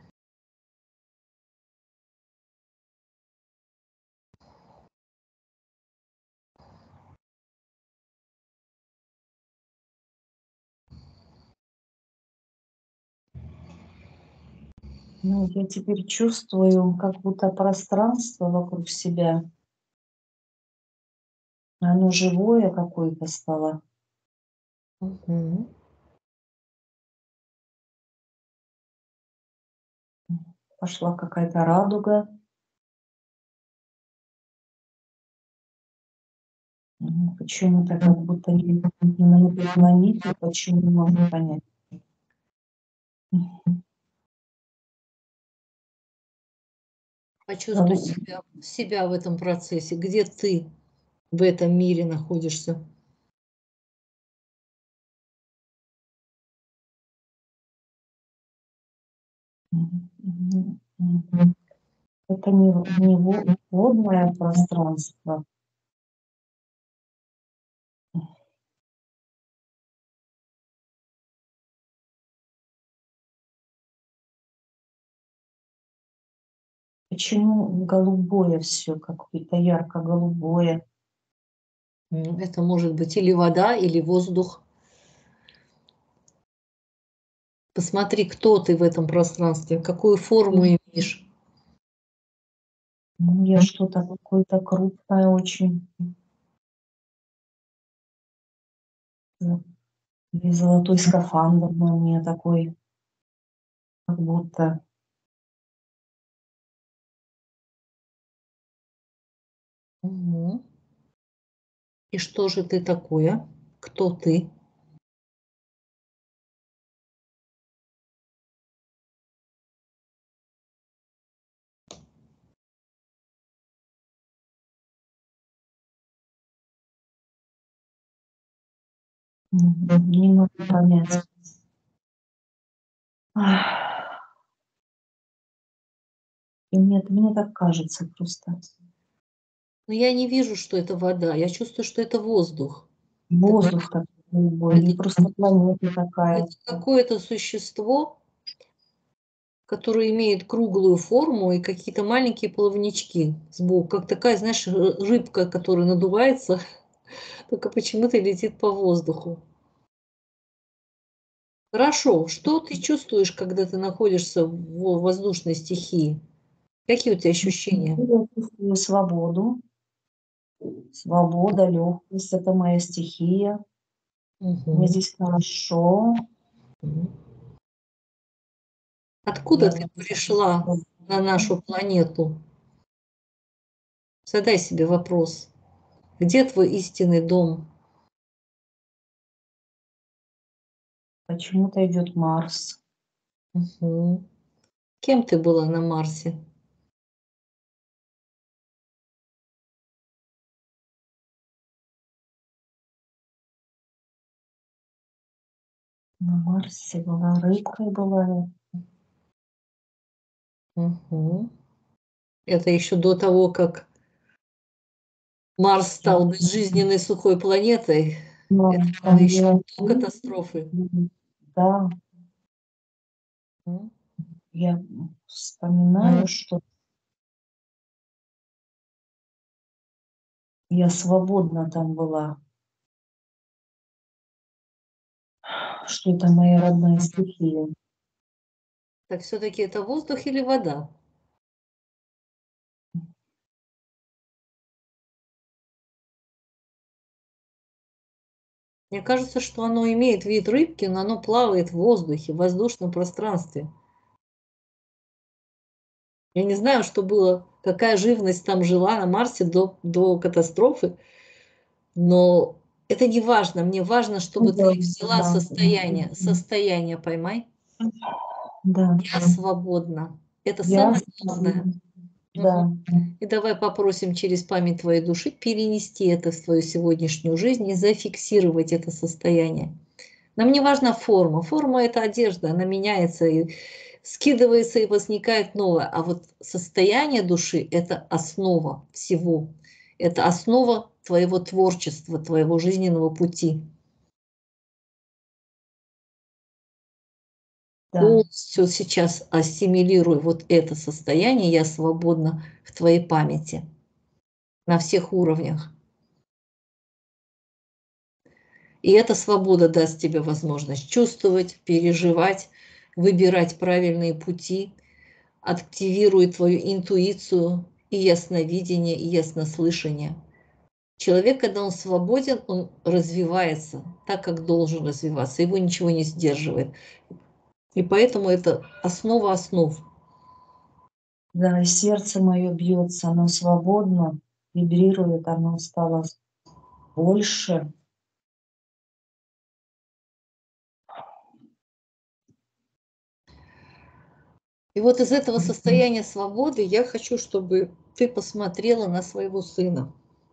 Ну, я теперь чувствую, как будто пространство вокруг себя, оно живое какое-то стало. Мгм. Пошла какая-то радуга. Почему-то как будто не на этой планете, почему не могу понять. Почувствуй себя в этом процессе, где ты в этом мире находишься. Это не водное пространство. Почему голубое все, какое-то ярко-голубое? Это может быть или вода, или воздух. Посмотри, кто ты в этом пространстве, какую форму имеешь. Ну, я что-то какое-то крупное очень. И золотой скафандр на мне такой, как будто. Мгм. И что же ты такое? Кто ты? Не могу понять. Ах. И мне так кажется просто. Но я не вижу, что это вода. Я чувствую, что это воздух. Воздух такой голубой, или Это, просто планета такая. это какое-то существо, которое имеет круглую форму и какие-то маленькие плавнички сбоку. Как такая, знаешь, рыбка, которая надувается, только почему-то летит по воздуху. Хорошо. Что ты чувствуешь, когда ты находишься в воздушной стихии? Какие у тебя ощущения? Я чувствую свободу. Свобода, легкость — это моя стихия. Мне Мгм. здесь хорошо. Мгм. Откуда Я ты пришла на нашу планету? Задай себе вопрос. Где твой истинный дом? почему-то идет Марс. Мгм. Кем ты была на Марсе? На Марсе была рыбкой, была. Мгм. Это еще до того, как Марс стал безжизненной сухой планетой. Но Это было там еще была до катастрофы. да, М. я вспоминаю, что я свободна там была, что это моя родная стихия. Так все-таки это воздух или вода? Мне кажется, что оно имеет вид рыбки, но оно плавает в воздухе, в воздушном пространстве. Я не знаю, что было, какая живность там жила на Марсе до катастрофы, но это не важно. Мне важно, Ну чтобы да, ты взяла да, состояние, поймай. да, Я свободна. Это я самое главное. Мгм. да, И давай попросим через память твоей души перенести это в твою сегодняшнюю жизнь и зафиксировать это состояние. Нам не важна форма. Форма – это одежда, она меняется, и скидывается, и возникает новое. А вот состояние души – это основа всего. Это основа твоего творчества, твоего жизненного пути. да, Полностью сейчас ассимилируй вот это состояние «я свободна» в твоей памяти на всех уровнях. И эта свобода даст тебе возможность чувствовать, переживать, выбирать правильные пути, активирует твою интуицию и ясновидение, и яснослышание. Человек, когда он свободен, он развивается так, как должен развиваться, его ничего не сдерживает. И поэтому это основа основ. да, и сердце мое бьется, оно свободно, вибрирует, оно стало больше. И вот из этого состояния свободы я хочу, чтобы ты посмотрела на своего сына.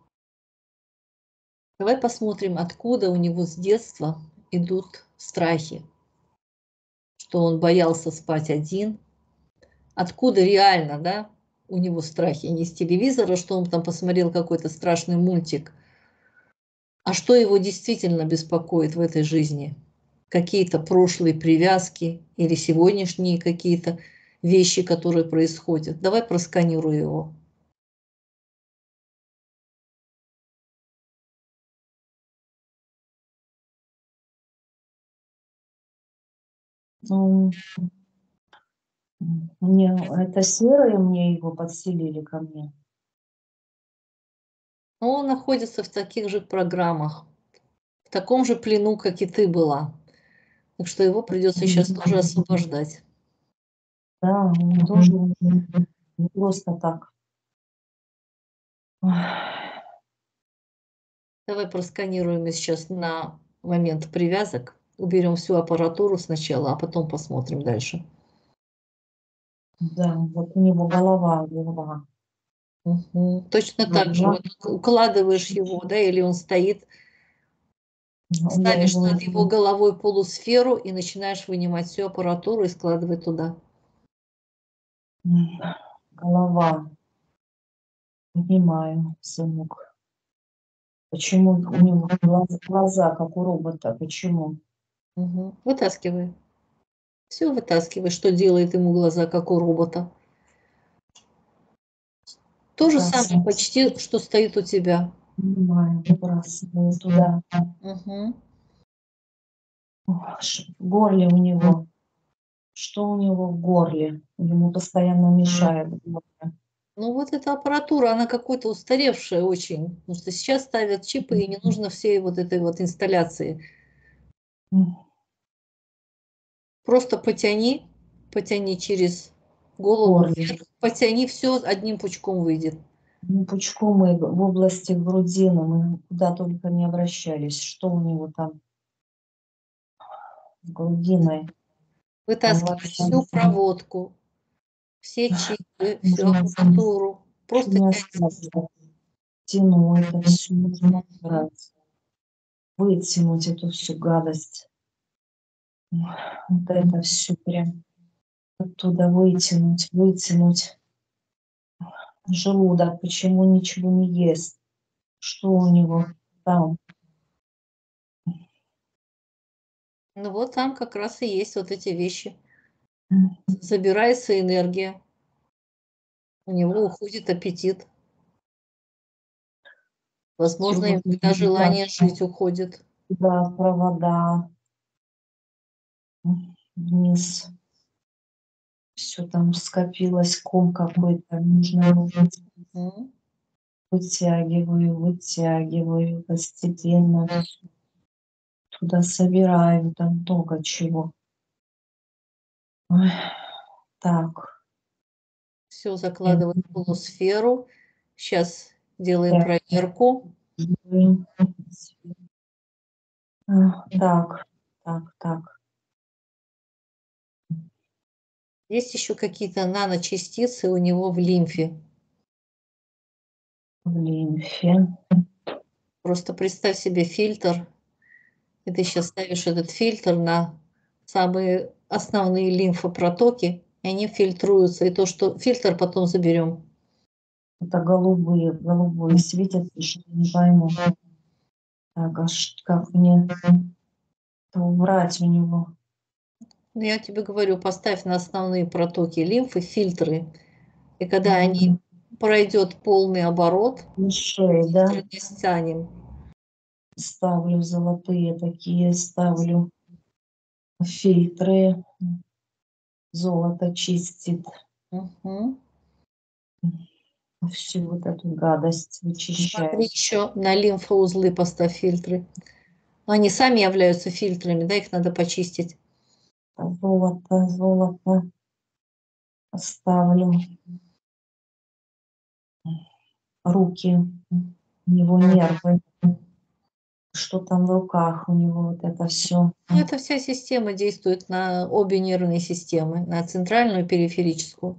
Давай посмотрим, откуда у него с детства идут страхи, что он боялся спать один, откуда реально, да, у него страхи, не с телевизора, что он там посмотрел какой-то страшный мультик, а что его действительно беспокоит в этой жизни. Какие-то прошлые привязки или сегодняшние какие-то вещи, которые происходят. Давай просканируй его. Ну, мне это серое, мне его подселили ко мне. Но он находится в таких же программах, таком же плену, как и ты была. Так что его придется сейчас тоже освобождать. Да, он тоже не просто так. Ой, Давай просканируем сейчас на момент привязок. Уберем всю аппаратуру сначала, а потом посмотрим дальше. да, вот у него голова. Точно так же. Вот укладываешь его, да, или он стоит, Я ставишь его над его головой полусферу и начинаешь вынимать всю аппаратуру и складывать туда. голова. Понимаю, сынок. Почему у него глаза, как у робота? Почему? Вытаскивай. Все вытаскивай, что делает ему глаза, как у робота. То же самое почти, что стоит у тебя. Понимаю, выбрасываю туда. Угу. В горле у него. Что у него в горле? Ему постоянно мешает горло. Ну вот эта аппаратура, она какой-то устаревшая очень, потому что сейчас ставят чипы, и не нужно всей вот этой вот инсталляции. Просто потяни через голову Горле. вверх, потяни, все одним пучком выйдет. Ну, пучком мы в области грудины, мы куда только не обращались. Что у него там с грудиной? Вытаскивай всю проводку, все чипы, всю аппаратуру. Просто Не тяни. остаться. Тяну это все, нужно убрать. Вытянуть эту всю гадость. Вот это все прям оттуда вытянуть. Желудок, почему ничего не ест? Что у него там? Ну вот там как раз и есть вот эти вещи. Забирается энергия, у него уходит аппетит. Возможно, иногда желание жить уходит. Да, провода вниз. Все там скопилось, ком какой-то. Нужно его вытягиваю постепенно. Туда собираю, там много чего. Ой, так. Все закладываем в полусферу. Сейчас делаем проверку. Так. Есть еще какие-то наночастицы у него в лимфе. В лимфе. Просто представь себе фильтр, и ты сейчас ставишь этот фильтр на самые основные лимфопротоки, и они фильтруются. И то, что фильтр потом заберем. Это голубые светятся, что не пойму. Так, как мне это убрать у него? Ну, я тебе говорю, поставь на основные протоки лимфы фильтры. И когда они пройдет полный оборот, Шеи, да? фильтры не стянем. Ставлю золотые такие, ставлю фильтры. Золото чистит Угу. всю вот эту гадость, Смотри, вычищает. еще на лимфоузлы поставь фильтры. Они сами являются фильтрами, да, их надо почистить. Золото ставлю. Руки, у него нервы. Что там в руках у него, вот это все. Ну, эта вся система действует на обе нервные системы, на центральную и периферическую.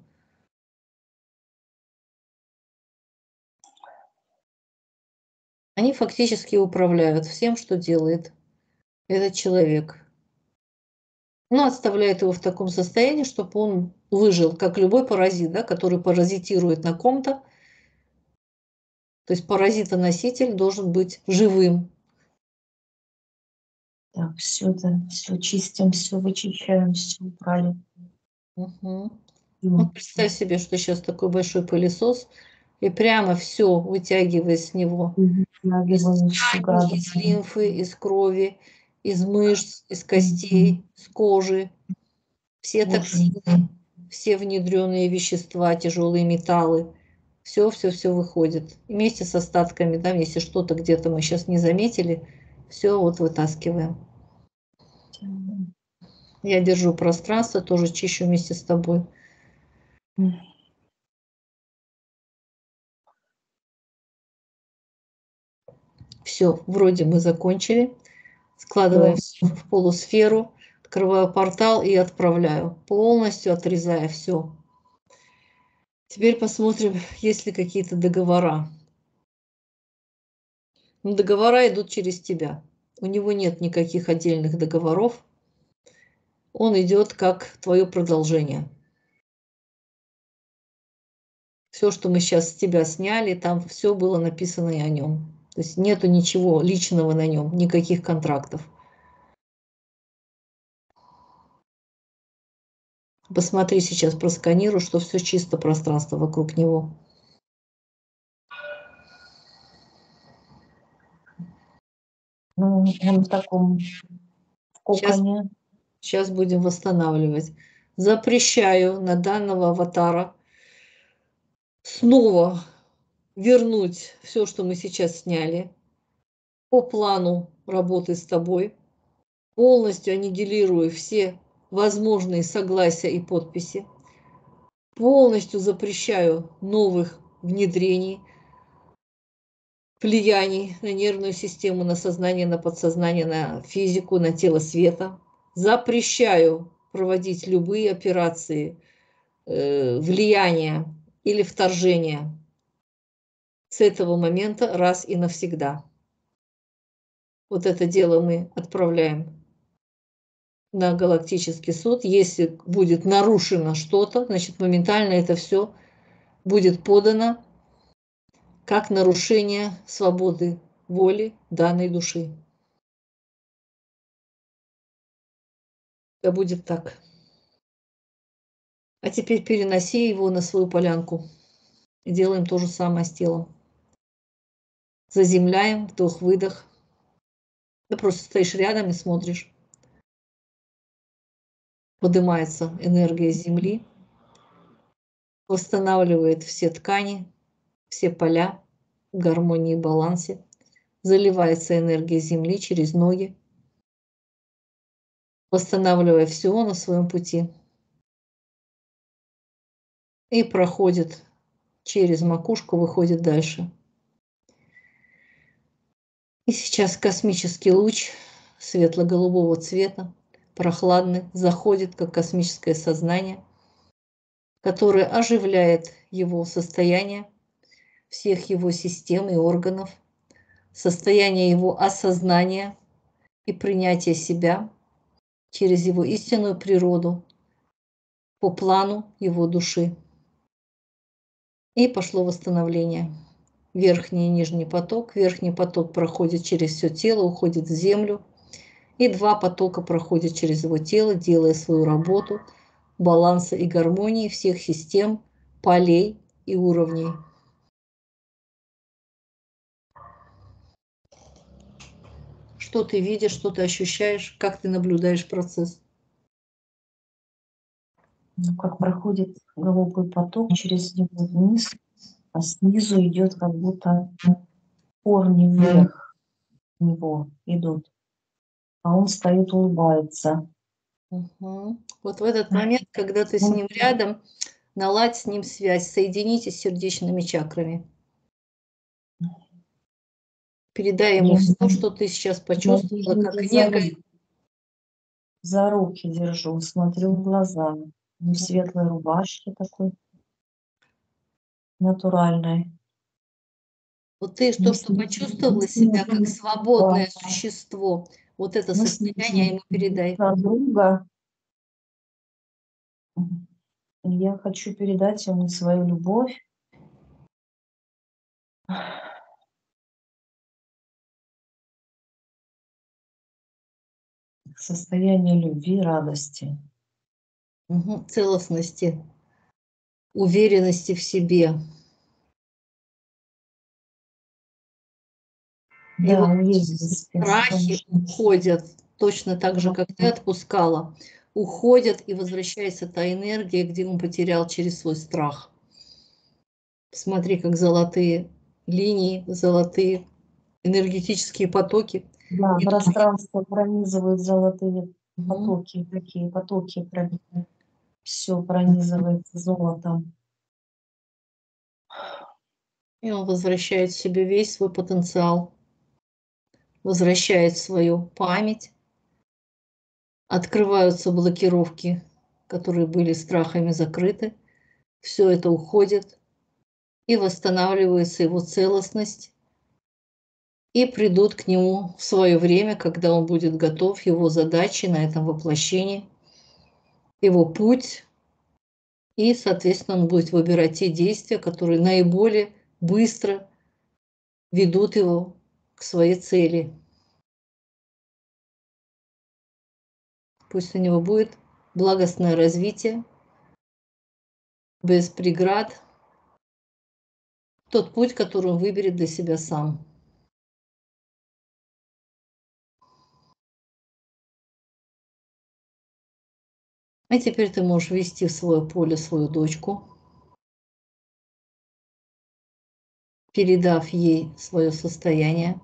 Они фактически управляют всем, что делает этот человек. Но оставляет его в таком состоянии, чтобы он выжил, как любой паразит, да, который паразитирует на ком-то. То есть паразитоноситель должен быть живым. Так, все это, все чистим, все вычищаем, все убрали. Угу. Вот представь себе, что сейчас такой большой пылесос, и прямо все вытягивая с него. Из лимфы, из крови, из мышц, из костей, из кожи. Все токсины, все внедренные вещества, тяжелые металлы. Все выходит. Вместе с остатками, да, если что-то где-то мы сейчас не заметили, Все вот вытаскиваем. Я держу пространство, тоже чищу вместе с тобой. Все, вроде мы закончили. Складываем в полусферу, открываю портал и отправляю, полностью отрезая все. Теперь посмотрим, есть ли какие-то договора. Но договора идут через тебя. У него нет никаких отдельных договоров. Он идет как твое продолжение. Все, что мы сейчас с тебя сняли, там все было написано и о нем. То есть нету ничего личного на нем, никаких контрактов. Посмотри сейчас, просканируй, что все чисто пространство вокруг него. Ну, он в таком коконе. Сейчас будем восстанавливать. Запрещаю на данного аватара снова вернуть все, что мы сейчас сняли, по плану работы с тобой. Полностью аннигилирую все возможные согласия и подписи. Полностью запрещаю новых внедрений, влияний на нервную систему, на сознание, на подсознание, на физику, на тело света. Запрещаю проводить любые операции влияния или вторжения с этого момента раз и навсегда. Вот это дело мы отправляем на галактический суд. Если будет нарушено что-то, значит, моментально это все будет подано как нарушение свободы воли данной души. Это будет так. А теперь переноси его на свою полянку. И делаем то же самое с телом. Заземляем, вдох-выдох. Ты просто стоишь рядом и смотришь. Поднимается энергия Земли, восстанавливает все ткани, все поля в гармонии и балансе. Заливается энергия Земли через ноги, восстанавливая все на своем пути. И проходит через макушку, выходит дальше. И сейчас космический луч светло-голубого цвета, прохладный, заходит как космическое сознание, которое оживляет его состояние, всех его систем и органов, состояние его осознания и принятия себя через его истинную природу по плану его души. И пошло восстановление. Верхний и нижний поток. Верхний поток проходит через все тело, уходит в землю. И два потока проходят через его тело, делая свою работу баланса и гармонии всех систем, полей и уровней. Что ты видишь, что ты ощущаешь, как ты наблюдаешь процесс? Ну, как проходит голубой поток через него вниз, а снизу идет как будто корни вверх него идут. А он стоит, улыбается. Угу. Вот в этот момент, когда ты с ним рядом, наладь с ним связь, соединитесь с сердечными чакрами. Передай ему все, что ты сейчас почувствовала, как некое... За руки держу, смотрю в глаза. В светлой рубашке такой, натуральной. Вот ты, чтобы ты почувствовала себя как свободное существо, вот это состояние ему передай. Друга. Я хочу передать ему свою любовь. Состояние любви, радости. Целостности, уверенности в себе. Да, Его уверенности. страхи уходят, точно так же, как ты отпускала, уходят, и возвращается та энергия, где он потерял через свой страх. Смотри, как золотые линии, золотые энергетические потоки Да, И пространство пронизывают золотые Мгм. потоки, такие потоки, все пронизывается золотом. И он возвращает в себе весь свой потенциал, возвращает свою память, открываются блокировки, которые были страхами закрыты, все это уходит, и восстанавливается его целостность, и придут к нему в свое время, когда он будет готов, его задачи на этом воплощении, его путь, и, соответственно, он будет выбирать те действия, которые наиболее быстро ведут его к своей цели. Пусть у него будет благостное развитие, без преград, тот путь, который он выберет для себя сам. А теперь ты можешь ввести в свое поле свою дочку, передав ей свое состояние.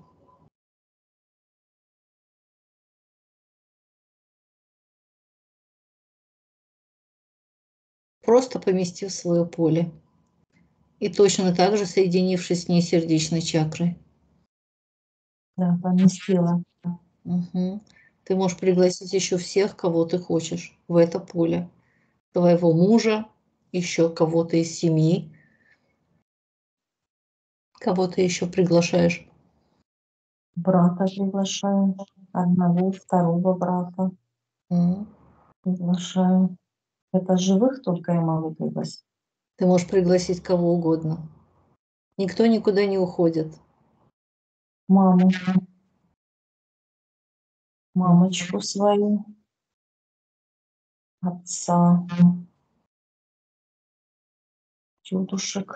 Просто поместив в свое поле. И точно так же соединившись с ней сердечной чакрой. Да, поместила. Угу. Ты можешь пригласить еще всех, кого ты хочешь в это поле. Твоего мужа, еще кого-то из семьи. Кого ты еще приглашаешь? Брата приглашаю. Одного, второго брата Мгм. приглашаю. Это живых только я могу пригласить. Ты можешь пригласить кого угодно. Никто никуда не уходит. Маму, мамочку свою, отца, тетушек.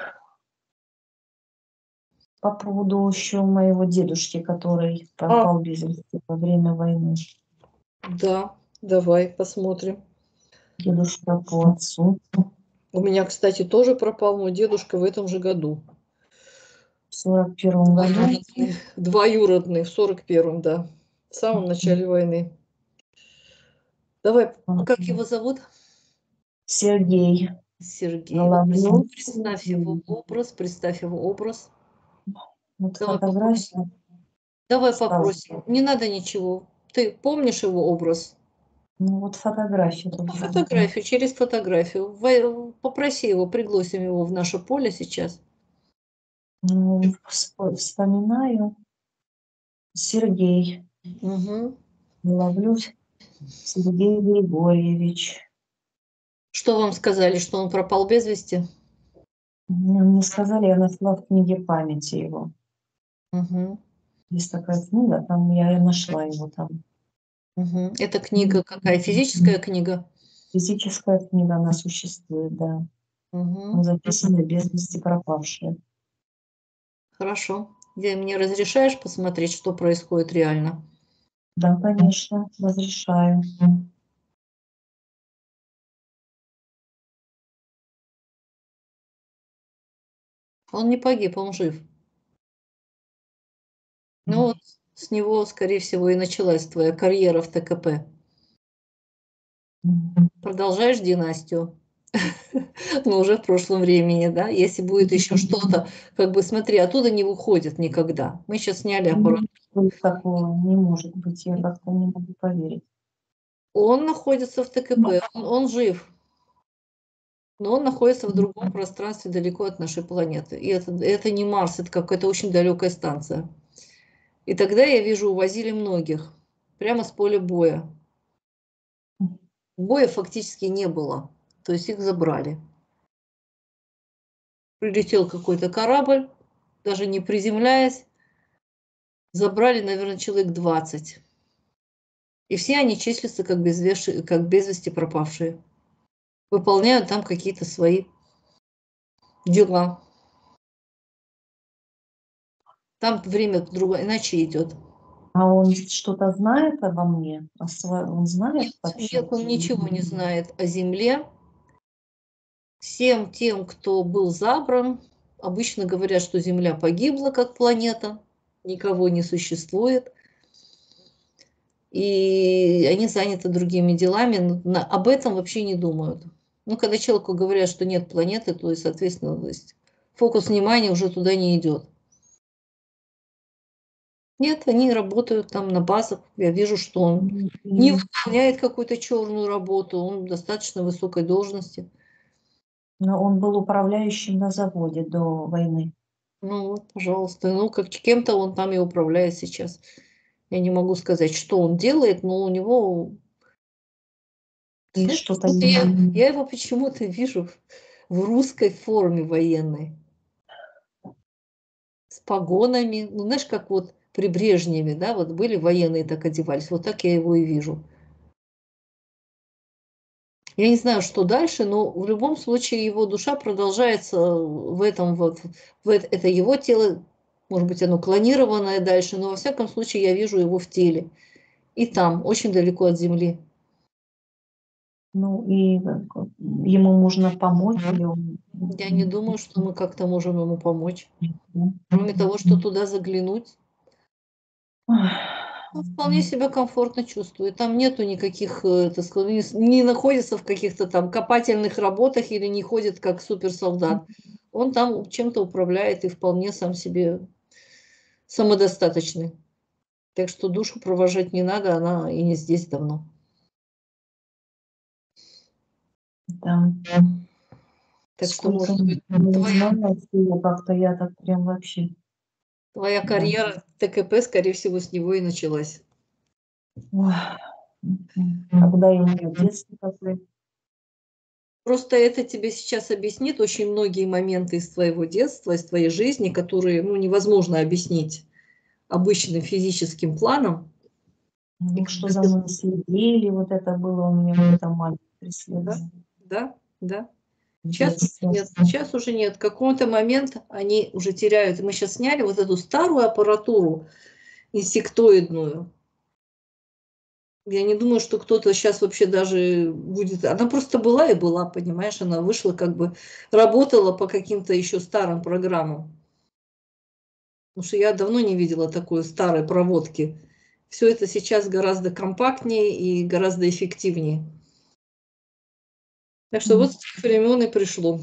По поводу еще моего дедушки, который пропал без вести во время войны. Да, давай посмотрим. Дедушка по отцу. У меня, кстати, тоже пропал мой дедушка в этом же году. В 41 году. Двоюродный, в 41-м, да. В самом начале войны. Давай, как его зовут? Сергей Сергей. Вот Головлев. представь его образ. Вот Давай попросим. фотография. Давай Стал. попросим. Не надо ничего. Ты помнишь его образ? Ну вот фотографию только. Фотографию, через фотографию. Попроси его, пригласим его в наше поле сейчас. Ну, вспоминаю. Сергей Угу. Головлев. Сергей Григорьевич. Что вам сказали, что он пропал без вести? Мне сказали, я нашла в книге памяти его. Угу. Есть такая книга, там я нашла его там. Угу. Это книга какая? Физическая книга? Физическая книга, она существует, да. Там Угу. записаны без вести пропавшие. Хорошо. Где мне разрешаешь посмотреть, что происходит реально? Да, конечно, разрешаю. Он не погиб, он жив. Ну вот с него, скорее всего, и началась твоя карьера в ТКП. Продолжаешь династию, но уже в прошлом времени, да? Если будет еще что-то, как бы смотри, оттуда не выходит никогда. Мы сейчас сняли аппарат. Такого не может быть, я как-то не могу поверить. Он находится в ТКП, он жив, но он находится в другом пространстве далеко от нашей планеты. И это не Марс, это какая-то очень далекая станция. И тогда, я вижу, увозили многих прямо с поля боя. Боя фактически не было, то есть их забрали. Прилетел какой-то корабль, даже не приземляясь, забрали, наверное, человек 20. И все они числятся как без вести пропавшие. Выполняют там какие-то свои дела. Там время другое, иначе идет. А он что-то знает обо мне? Он знает вообще? Нет, он ничего не знает о Земле. Всем тем, кто был забран, обычно говорят, что Земля погибла как планета, никого не существует. и они заняты другими делами, об этом вообще не думают. Ну, когда человеку говорят, что нет планеты, то и, соответственно, то есть фокус внимания уже туда не идет. Нет, они работают там на базах. Я вижу, что он не выполняет какую-то черную работу, он достаточно высокой должности. Но он был управляющим на заводе до войны. Ну вот, пожалуйста. Ну, как кем-то он там и управляет сейчас. Я не могу сказать, что он делает, но у него... И Знаешь, что-то я его почему-то вижу в русской форме военной. С погонами. Ну, знаешь, как вот при Брежневе, да, вот были военные, так одевались. Вот так я его и вижу. Я не знаю, что дальше, но в любом случае его душа продолжается в этом вот, это его тело, может быть, оно клонированное дальше, но во всяком случае я вижу его в теле. И там, очень далеко от Земли. Ну и ему можно помочь, или он... Я не думаю, что мы как-то можем ему помочь. Кроме того, что туда заглянуть. Он вполне себя комфортно чувствует. Там нету никаких, так сказать, не находится в каких-то там копательных работах или не ходит как суперсолдат. Он там чем-то управляет и вполне сам себе самодостаточный. Так что душу провожать не надо, она и не здесь давно. Да. Так что, Сколько может быть, не знаю, его как-то я так прям вообще... твоя Да. карьера ТКП, скорее всего, с него и началась. Ой. Когда я не в детстве такой. Просто это тебе сейчас объяснит очень многие моменты из твоего детства, из твоей жизни, которые, ну, невозможно объяснить обычным физическим планом. Ну, что за мной следили, вот это было у меня, вот это маленькое Да, преследование. да, да. В Сейчас детстве. нет, сейчас уже нет. В какой-то момент они уже теряют. Мы сейчас сняли вот эту старую аппаратуру инсектоидную. Я не думаю, что кто-то сейчас вообще даже будет... Она просто была и была, понимаешь? Она вышла, как бы работала по каким-то еще старым программам. Потому что я давно не видела такой старой проводки. Все это сейчас гораздо компактнее и гораздо эффективнее. Так что вот с тех времен и пришло.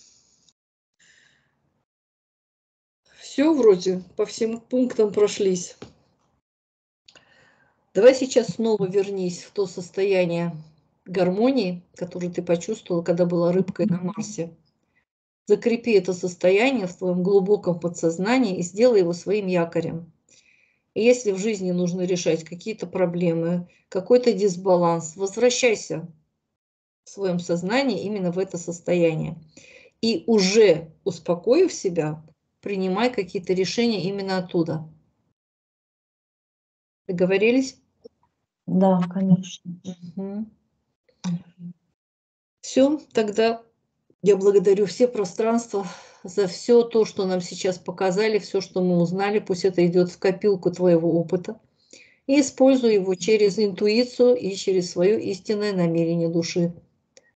Все вроде по всем пунктам прошлись. Давай сейчас снова вернись в то состояние гармонии, которое ты почувствовала, когда была рыбкой на Марсе. Закрепи это состояние в твоем глубоком подсознании и сделай его своим якорем. И если в жизни нужно решать какие-то проблемы, какой-то дисбаланс, возвращайся в своем сознании именно в это состояние. И уже успокоив себя, принимай какие-то решения именно оттуда. Договорились? Да, конечно. Угу. Все, тогда я благодарю все пространства за все то, что нам сейчас показали, все, что мы узнали. Пусть это идет в копилку твоего опыта. И используй его через интуицию и через свое истинное намерение души.